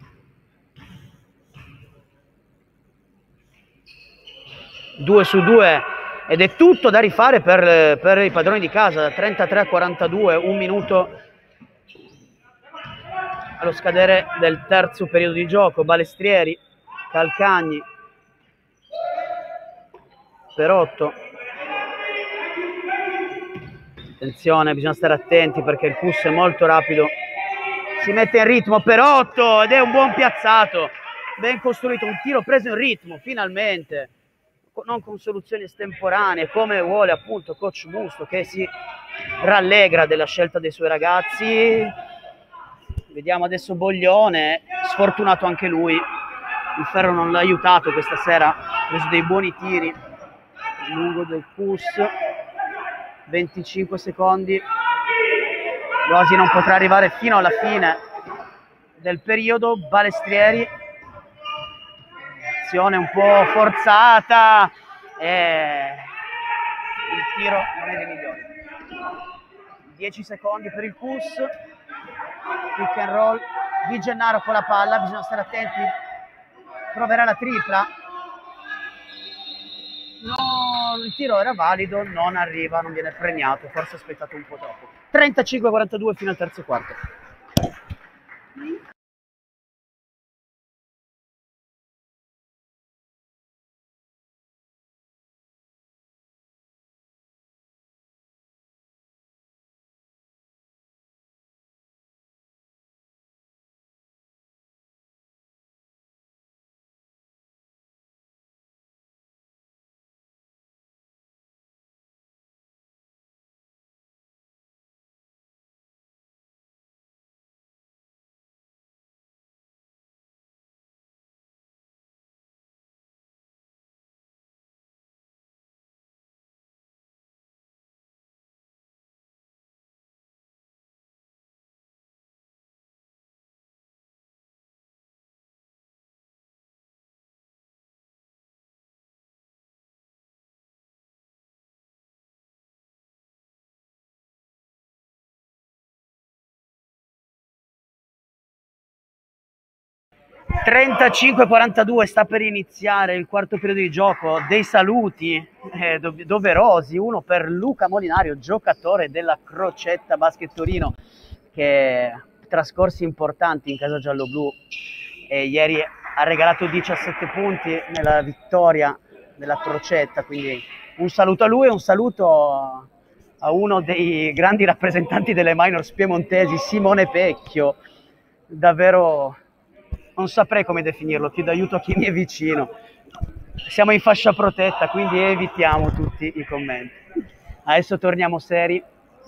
Due su 2 ed è tutto da rifare per i padroni di casa, da 33 a 42, 1 minuto allo scadere del terzo periodo di gioco. Balestrieri, Calcagni, Perotto. Attenzione, bisogna stare attenti perché il Cus è molto rapido. Si mette in ritmo Perotto ed è un buon piazzato, ben costruito, un tiro preso in ritmo finalmente, non con soluzioni estemporanee come vuole appunto coach Musto, che si rallegra della scelta dei suoi ragazzi. Vediamo adesso Boglione, sfortunato anche lui, il ferro non l'ha aiutato questa sera, ha preso dei buoni tiri lungo del Cus. 25 secondi, l'Osi non potrà arrivare fino alla fine del periodo. Balestrieri, azione un po' forzata e il tiro non è dei migliori. 10 secondi per il Cus, pick and roll. Di Gennaro con la palla, bisogna stare attenti, proverà la tripla, no, il tiro era valido, non arriva, non viene premiato, forse ha aspettato un po' troppo. 35-42 fino al terzo quarto. (35-42) sta per iniziare il quarto periodo di gioco. Dei saluti doverosi, uno per Luca Molinario, giocatore della Crocetta Basket Torino, che trascorsi importanti in casa gialloblu, e ieri ha regalato 17 punti nella vittoria della Crocetta, quindi un saluto a lui e un saluto a uno dei grandi rappresentanti delle minors piemontesi, Simone Pecchio. Davvero non saprei come definirlo, chiedo aiuto a chi mi è vicino. Siamo in fascia protetta, quindi evitiamo tutti i commenti. Adesso torniamo seri.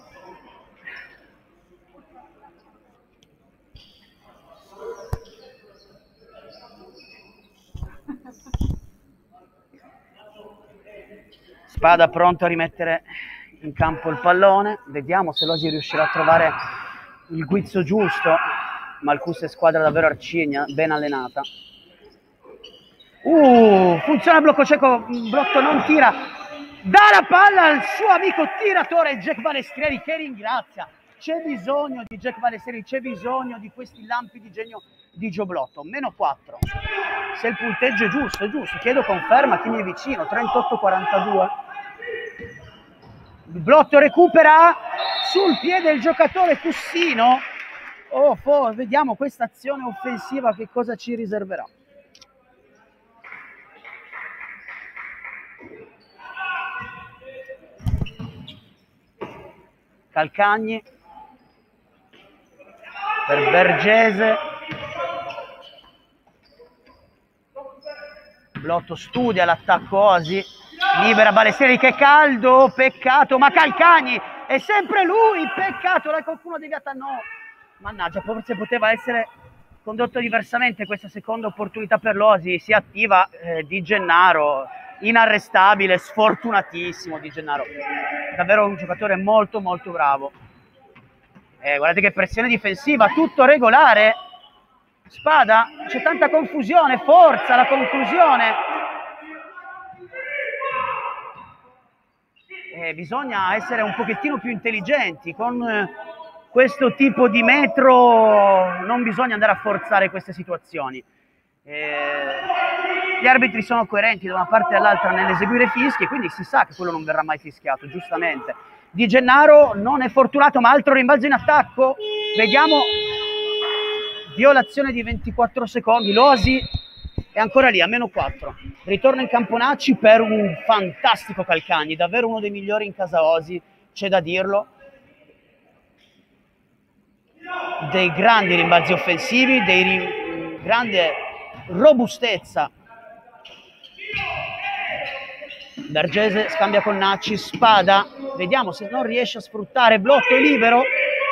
Spada pronto a rimettere in campo il pallone, vediamo se l'Osi riuscirà a trovare il guizzo giusto. Malcus è squadra davvero arcigna, ben allenata. Funziona il blocco cieco, Blotto non tira, dà la palla al suo amico tiratore Jack Balestrieri, che ringrazia. C'è bisogno di Jack Balestrieri, c'è bisogno di questi lampi di genio di Gio Blotto. -4. Se il punteggio è giusto, chiedo conferma a chi mi è vicino. 38-42. Blotto recupera sul piede il giocatore Cussino. Vediamo questa azione offensiva che cosa ci riserverà. Calcagni per Bergese. Blotto studia l'attacco Osi, libera Balestrieri, che caldo, peccato, ma Calcagni è sempre lui, peccato, qualcuno deviata, no, mannaggia, forse poteva essere condotto diversamente questa seconda opportunità per l'Osi. Si attiva Di Gennaro, inarrestabile, sfortunatissimo Di Gennaro, davvero un giocatore molto molto bravo. Guardate che pressione difensiva, tutto regolare. Spada, c'è tanta confusione, forza la conclusione. Bisogna essere un pochettino più intelligenti con questo tipo di metro, non bisogna andare a forzare queste situazioni. Gli arbitri sono coerenti da una parte all'altra nell'eseguire fischi, quindi si sa che quello non verrà mai fischiato, giustamente. Di Gennaro non è fortunato, ma altro rimbalzo in attacco. Vediamo, violazione di 24 secondi, l'Osi è ancora lì a -4. Ritorno in campo Nacci per un fantastico Calcagni, davvero uno dei migliori in casa Osi, c'è da dirlo. Dei grandi rimbalzi offensivi, grande robustezza. Bergese scambia con Nacci, Spada, vediamo se non riesce a sfruttare, Blotto è libero.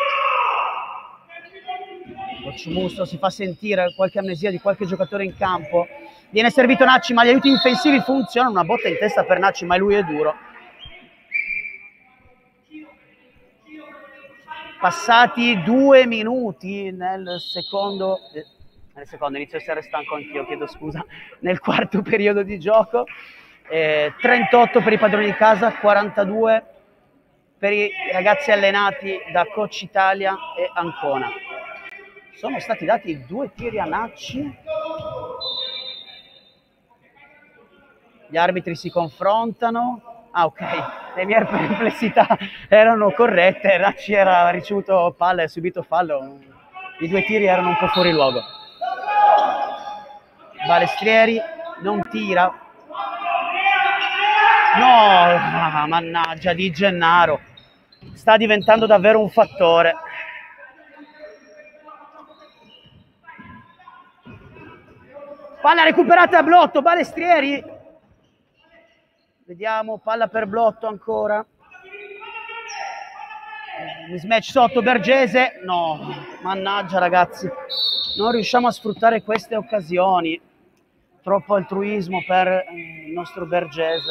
Coach Musto si fa sentire qualche amnesia di qualche giocatore in campo. Viene servito Nacci, ma gli aiuti difensivi funzionano. Una botta in testa per Nacci, ma lui è duro. Passati 2 minuti nel secondo, inizio a essere stanco anch'io, chiedo scusa, nel quarto periodo di gioco. 38 per i padroni di casa, 42 per i ragazzi allenati da Coach Italia e Ancona. Sono stati dati 2 tiri a Nacci. Gli arbitri si confrontano. Ok, le mie perplessità erano corrette. Nacci era ricevuto palla e ha subito fallo. I 2 tiri erano un po' fuori luogo. Balestrieri non tira. No, mannaggia, Di Gennaro. Sta diventando davvero un fattore. Palla recuperata a Blotto, Balestrieri. Vediamo, palla per Blotto ancora. Mismatch sotto Bergese. No, mannaggia ragazzi. Non riusciamo a sfruttare queste occasioni. Troppo altruismo per il nostro Bergese.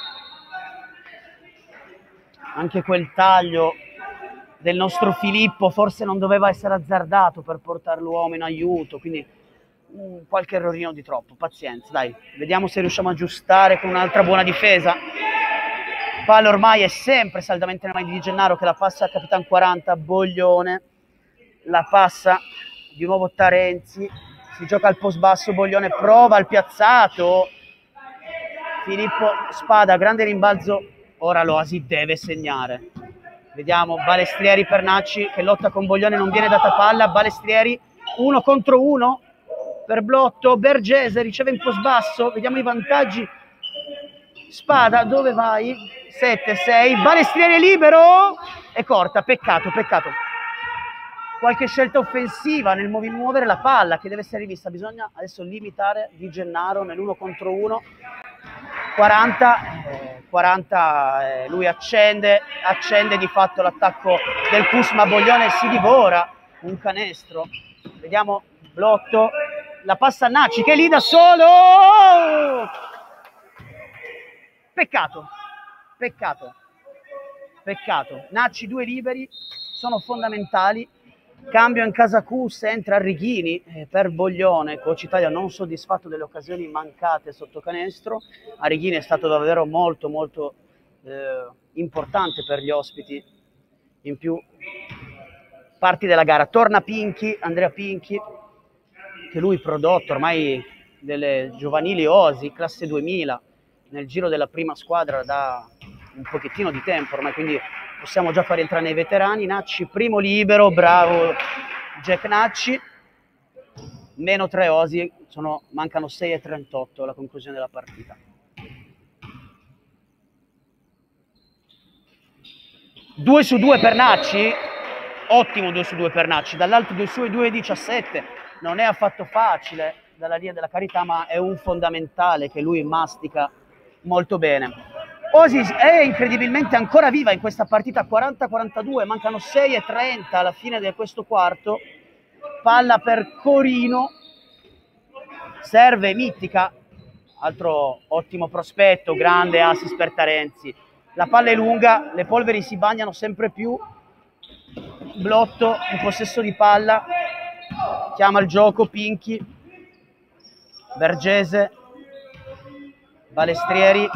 Anche quel taglio del nostro Filippo forse non doveva essere azzardato per portare l'uomo in aiuto, quindi qualche errorino di troppo, pazienza, dai, vediamo se riusciamo a aggiustare con un'altra buona difesa. Palla ormai è sempre saldamente nelle mani di Gennaro, che la passa a Capitan 40, Boglione, la passa di nuovo Tarenzi, si gioca al post basso, Boglione prova il piazzato, Filippo, Spada, grande rimbalzo, ora l'Oasi deve segnare. Vediamo Balestrieri per Nacci che lotta con Boglione, non viene data palla. Balestrieri 1 contro 1 per Blotto. Bergese riceve in post basso, vediamo i vantaggi. Spada, dove vai? 7-6, Balestrieri è libero, è corta, peccato. Qualche scelta offensiva nel muovere la palla che deve essere rivista. Bisogna adesso limitare Di Gennaro nell'1 contro 1. 40, lui accende di fatto l'attacco del Cus, ma Boglione si divora un canestro. Vediamo Blotto, la passa a Nacci che è lì da solo. Peccato. Nacci 2 liberi sono fondamentali. Cambio in casa Cus, entra Arrighini per Boglione. Coach Italia non soddisfatto delle occasioni mancate sotto canestro. Arrighini è stato davvero molto importante per gli ospiti in più parti della gara. Torna Pinchi, Andrea Pinchi, che lui prodotto ormai delle giovanili Osi, classe 2000, nel giro della prima squadra da un pochettino di tempo ormai, quindi possiamo già far entrare nei veterani. Nacci primo libero, bravo Jack Nacci. -3 Osi, mancano 6:38 alla conclusione della partita. 2 su 2 per Nacci, ottimo 2 su 2 per Nacci, dall'alto dei suoi 2,17, non è affatto facile dalla linea della carità, ma è un fondamentale che lui mastica molto bene. Osi è incredibilmente ancora viva in questa partita, 40-42, mancano 6:30 alla fine di questo quarto. Palla per Corino, serve Mittica, altro ottimo prospetto, grande assist per Tarenzi. La palla è lunga, le polveri si bagnano sempre più. Blotto in possesso di palla, chiama il gioco Pinchi, Bergese, Balestrieri.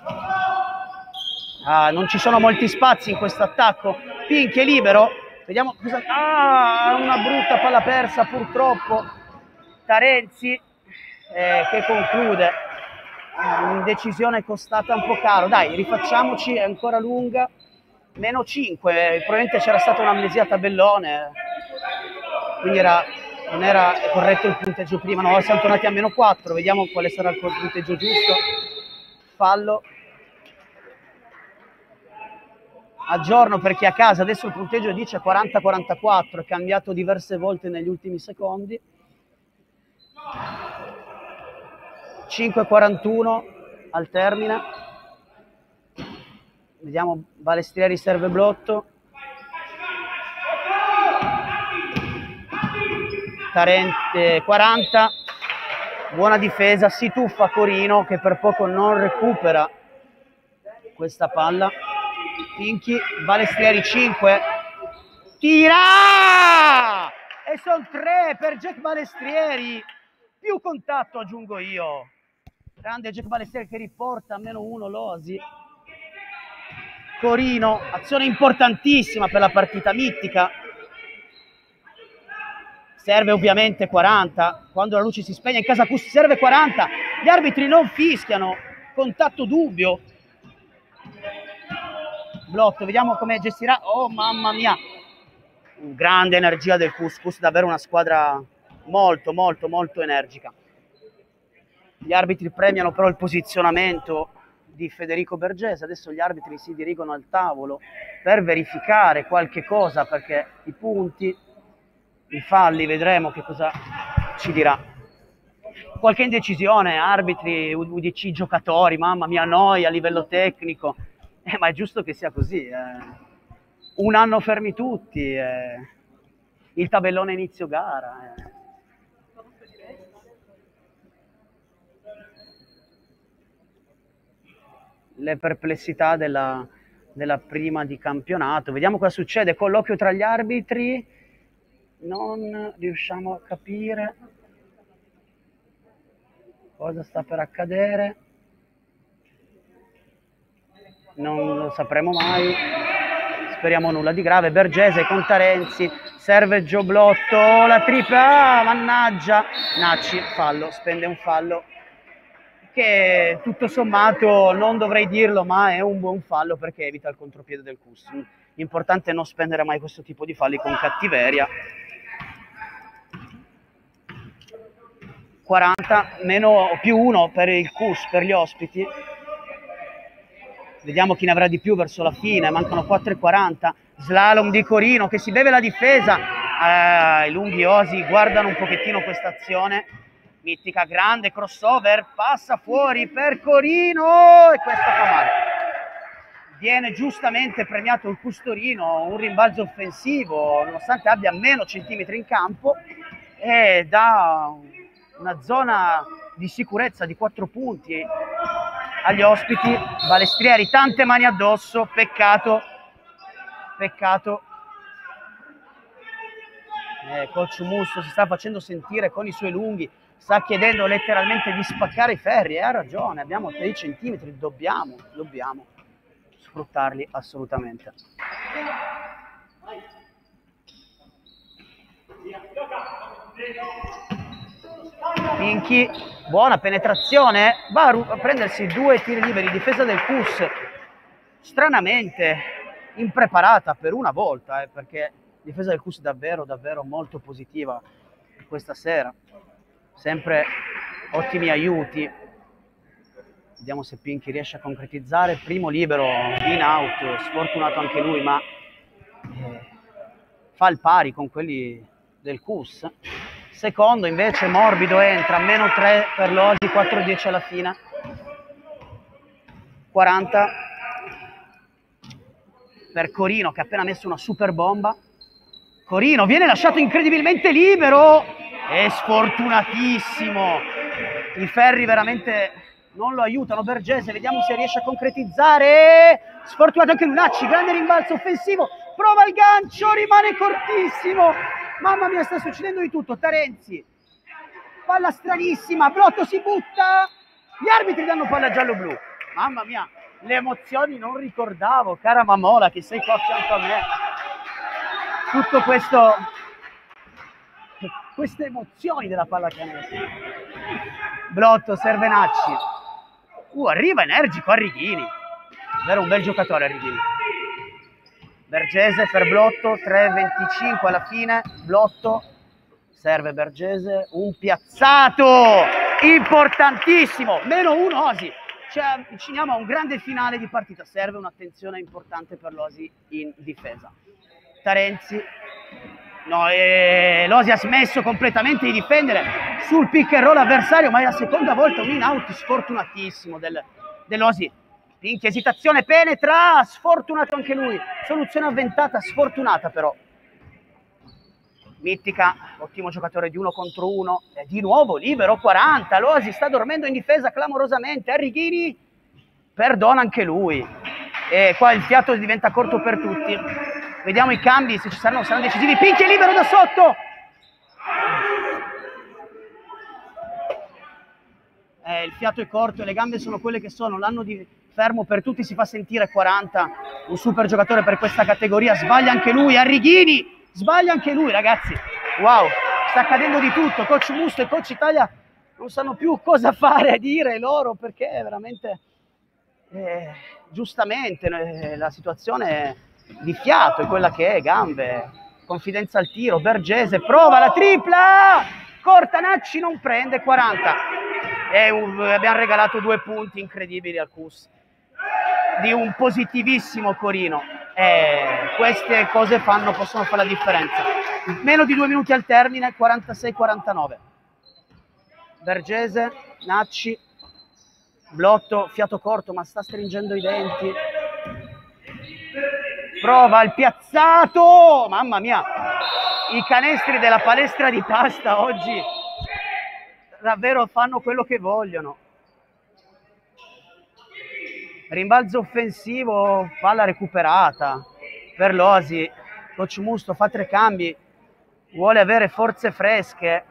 Non ci sono molti spazi in questo attacco. Pinchi è libero, vediamo cosa. Una brutta palla persa purtroppo. Tarenzi che conclude. Un'indecisione costata un po' caro. Dai, rifacciamoci, è ancora lunga. -5, probabilmente c'era stata un'amnesia tabellone, quindi non era corretto il punteggio prima. No, siamo tornati a -4, vediamo quale sarà il punteggio giusto. Fallo. Aggiorno per chi è a casa, adesso il punteggio dice 40-44, è cambiato diverse volte negli ultimi secondi. 5:41 al termine. Vediamo Balestrieri serve Blotto. Tarente 40. Buona difesa, si tuffa Corino che per poco non recupera questa palla. Pinchi, Balestrieri 5. Tira! E sono 3 per Jack Balestrieri. Più contatto aggiungo io. Grande Jack Balestrieri che riporta a -1 l'Osi. Corino, azione importantissima per la partita Mittica. Serve ovviamente 40. Quando la luce si spegne in casa Cus serve 40. Gli arbitri non fischiano. Contatto dubbio. Blotto, vediamo come gestirà. Oh mamma mia. Grande energia del Cus, davvero una squadra molto energica. Gli arbitri premiano però il posizionamento di Federico Bergese. Adesso gli arbitri si dirigono al tavolo per verificare qualche cosa, perché i punti, i falli, vedremo che cosa ci dirà. Qualche indecisione, arbitri, UDC, giocatori, mamma mia, noi a livello tecnico, ma è giusto che sia così. Un anno fermi tutti, il tabellone inizio gara. Le perplessità della prima di campionato. Vediamo cosa succede. Colloquio tra gli arbitri. Non riusciamo a capire cosa sta per accadere. Non lo sapremo mai. Speriamo nulla di grave. Bergese con Tarenzi. Serve Gio Blotto. La tripla. Mannaggia. Nacci. Fallo. Spende un fallo che tutto sommato, non dovrei dirlo, ma è un buon fallo perché evita il contropiede del Cus. Importante non spendere mai questo tipo di falli con cattiveria. 40 meno più 1 per il CUS, per gli ospiti. Vediamo chi ne avrà di più verso la fine. Mancano 4,40. Slalom di Corino che si beve la difesa. I lunghi Osi guardano un pochettino questa azione. Mittica, grande crossover, passa fuori per Corino e questa fa male. Viene giustamente premiato il CUS Torino, un rimbalzo offensivo nonostante abbia meno centimetri in campo, e dà una zona di sicurezza di 4 punti agli ospiti. Balestrieri, tante mani addosso, peccato. Coach Musso si sta facendo sentire con i suoi lunghi, sta chiedendo letteralmente di spaccare i ferri, e ha ragione, abbiamo 3 centimetri, dobbiamo sfruttarli assolutamente. Pinchi, buona penetrazione, va a prendersi 2 tiri liberi, difesa del CUS stranamente impreparata per una volta, perché difesa del CUS davvero molto positiva questa sera, sempre ottimi aiuti. Vediamo se Pinchi riesce a concretizzare. Primo libero in out, sfortunato anche lui, ma fa il pari con quelli del CUS. Secondo invece morbido, entra, meno 3 per l'Osi, 4-10 alla fine. 40 per Corino che ha appena messo una super bomba. Corino viene lasciato incredibilmente libero, è sfortunatissimo, i ferri veramente non lo aiutano. Bergese, vediamo se riesce a concretizzare, sfortunato anche Lunacci, grande rimbalzo offensivo, prova il gancio, rimane cortissimo, mamma mia, sta succedendo di tutto. Tarenzi, palla stranissima, Blotto si butta, gli arbitri danno palla giallo-blu, mamma mia, le emozioni non ricordavo, cara Mamola che sei qua a fianco a me, tutto queste emozioni della pallacanestro. Blotto, Servenacci, arriva energico Arrighini, davvero un bel giocatore Arrighini. Bergese per Blotto, 3,25 alla fine, Blotto, serve Bergese, un piazzato importantissimo, meno 1 Osi, ci avviciniamo a un grande finale di partita, serve un'attenzione importante per l'Osi in difesa. Tarenzi, no, l'Osi ha smesso completamente di difendere sul pick and roll avversario, ma è la seconda volta un in out sfortunatissimo dell'Osi. Pinchi, esitazione, penetra, sfortunato anche lui, soluzione avventata, sfortunata però. Mittica, ottimo giocatore di 1 contro 1, e di nuovo libero 40, l'Osi sta dormendo in difesa clamorosamente, Arrighini perdona anche lui, e qua il fiato diventa corto per tutti. Vediamo i cambi, se ci saranno decisivi. Pinchi è libero da sotto, il fiato è corto e le gambe sono quelle che sono, l'anno di fermo per tutti si fa sentire. 40, un super giocatore per questa categoria, sbaglia anche lui, Arrighini sbaglia anche lui, ragazzi, wow, sta accadendo di tutto. Coach Musto e Coach Italia non sanno più cosa fare, dire loro, perché veramente giustamente la situazione di fiato è quella che è, gambe, confidenza al tiro. Bergese prova la tripla, Cortanacci non prende. 40, abbiamo regalato 2 punti incredibili al CUS di un positivissimo Corino, queste cose possono fare la differenza. Meno di 2 minuti al termine, 46-49. Bergese, Nacci, Blotto, fiato corto ma sta stringendo i denti, prova il piazzato, mamma mia, i canestri della palestra di pasta oggi davvero fanno quello che vogliono. Rimbalzo offensivo, palla recuperata per l'Osi. Coach Musto fa 3 cambi, vuole avere forze fresche.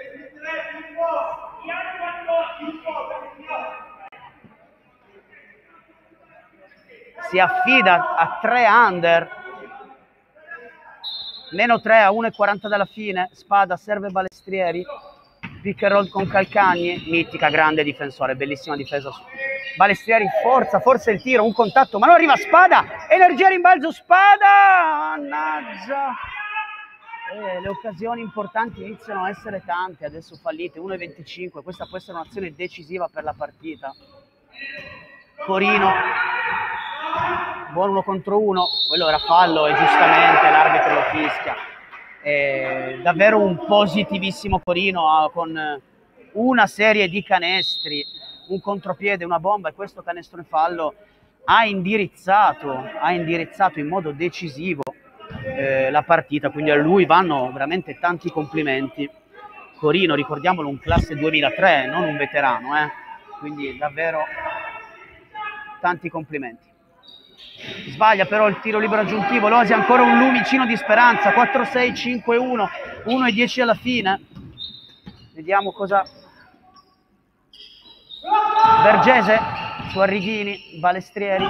Si affida a 3 under, meno 3 a 1,40 dalla fine. Spada serve Balestrieri, pick and roll con Calcagni, Mittica, grande difensore, bellissima difesa Balestrieri, forza, forse il tiro, un contatto, ma non arriva Spada, energia, rimbalzo, Spada, mannaggia. Le occasioni importanti iniziano a essere tante, adesso fallite, 1,25, questa può essere un'azione decisiva per la partita. Corino, buon 1 contro 1, quello era fallo e giustamente l'arbitro lo fischia. Davvero un positivissimo Corino, con una serie di canestri, un contropiede, una bomba, e questo canestro in fallo ha indirizzato in modo decisivo la partita, quindi a lui vanno veramente tanti complimenti. Corino, ricordiamolo, un classe 2003, non un veterano, quindi davvero tanti complimenti. Sbaglia però il tiro libero aggiuntivo, Losi ancora un lumicino di speranza, 4-6, 5-1, 1-10 alla fine. Vediamo cosa... Vergese su Arrighini, Balestrieri,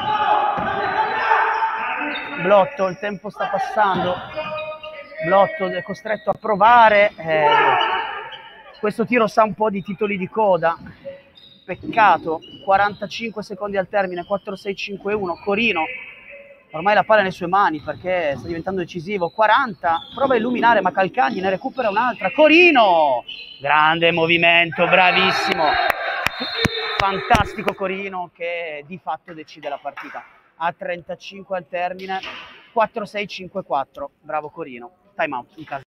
Blotto, il tempo sta passando, Blotto è costretto a provare, questo tiro sa un po' di titoli di coda, peccato, 45 secondi al termine, 4-6-5-1, Corino, ormai la palla è nelle sue mani perché sta diventando decisivo, 40, prova a illuminare ma Calcagni ne recupera un'altra, Corino, grande movimento, bravissimo, fantastico Corino che di fatto decide la partita. A 35 al termine, 4-6-5-4, bravo Corino, time out in casa.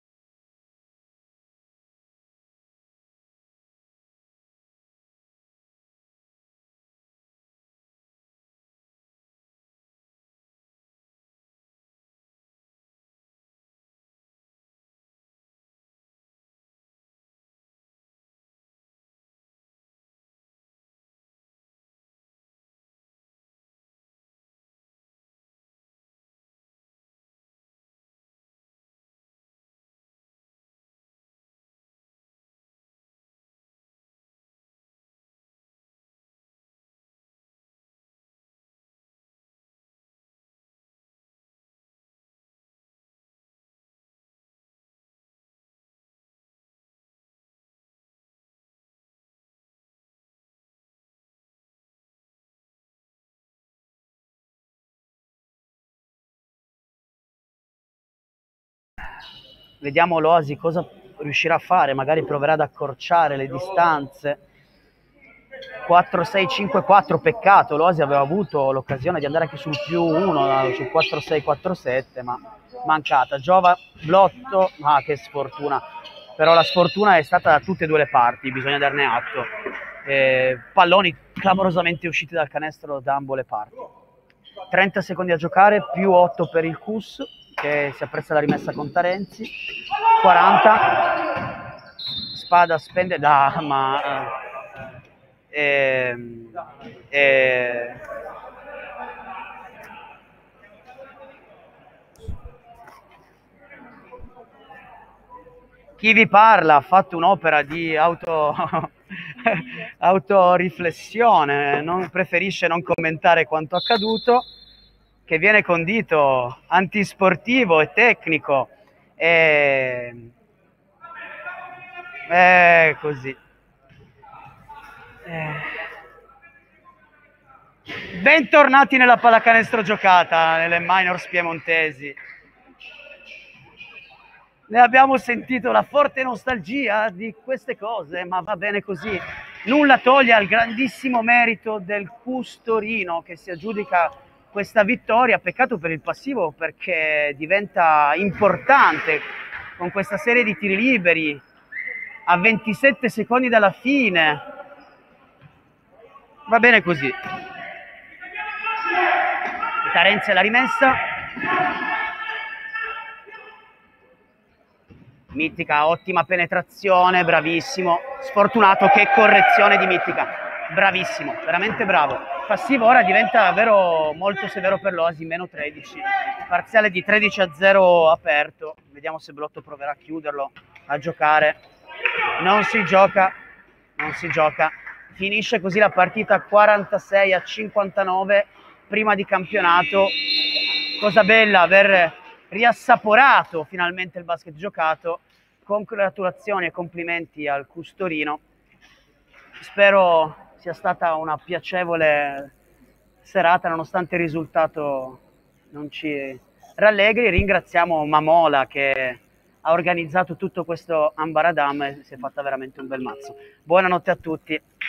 Vediamo Losi cosa riuscirà a fare, magari proverà ad accorciare le distanze. 4-6-5-4, peccato, Losi aveva avuto l'occasione di andare anche sul +1, sul 4-6-4-7, ma mancata. Giova, Blotto, che sfortuna, però la sfortuna è stata da tutte e due le parti, bisogna darne atto. Palloni clamorosamente usciti dal canestro da ambo le parti. 30 secondi a giocare, +8 per il CUS, che si apprezza la rimessa con Tarenzi, 40, Spada spende, chi vi parla ha fatto un'opera di autoriflessione, preferisce non commentare quanto accaduto, che viene condito antisportivo e tecnico, così. Bentornati nella pallacanestro giocata, nelle minors piemontesi. Ne abbiamo sentito la forte nostalgia di queste cose, ma va bene così. Nulla toglie al grandissimo merito del CUS Torino che si aggiudica questa vittoria. Peccato per il passivo perché diventa importante con questa serie di tiri liberi a 27 secondi dalla fine. Va bene così. Tarenzi alla rimessa. Mittica, ottima penetrazione, bravissimo. Sfortunato, che correzione di Mittica. Bravissimo, veramente bravo. Passivo ora diventa davvero molto severo per Losi, -13. Parziale di 13-0 aperto. Vediamo se Blotto proverà a chiuderlo, a giocare. Non si gioca. Finisce così la partita 46-59, prima di campionato. Cosa bella aver riassaporato finalmente il basket giocato. Congratulazioni e complimenti al CUS Torino. Spero sia stata una piacevole serata nonostante il risultato non ci rallegri. Ringraziamo Mamola che ha organizzato tutto questo ambaradam e si è fatta veramente un bel mazzo. Buonanotte a tutti.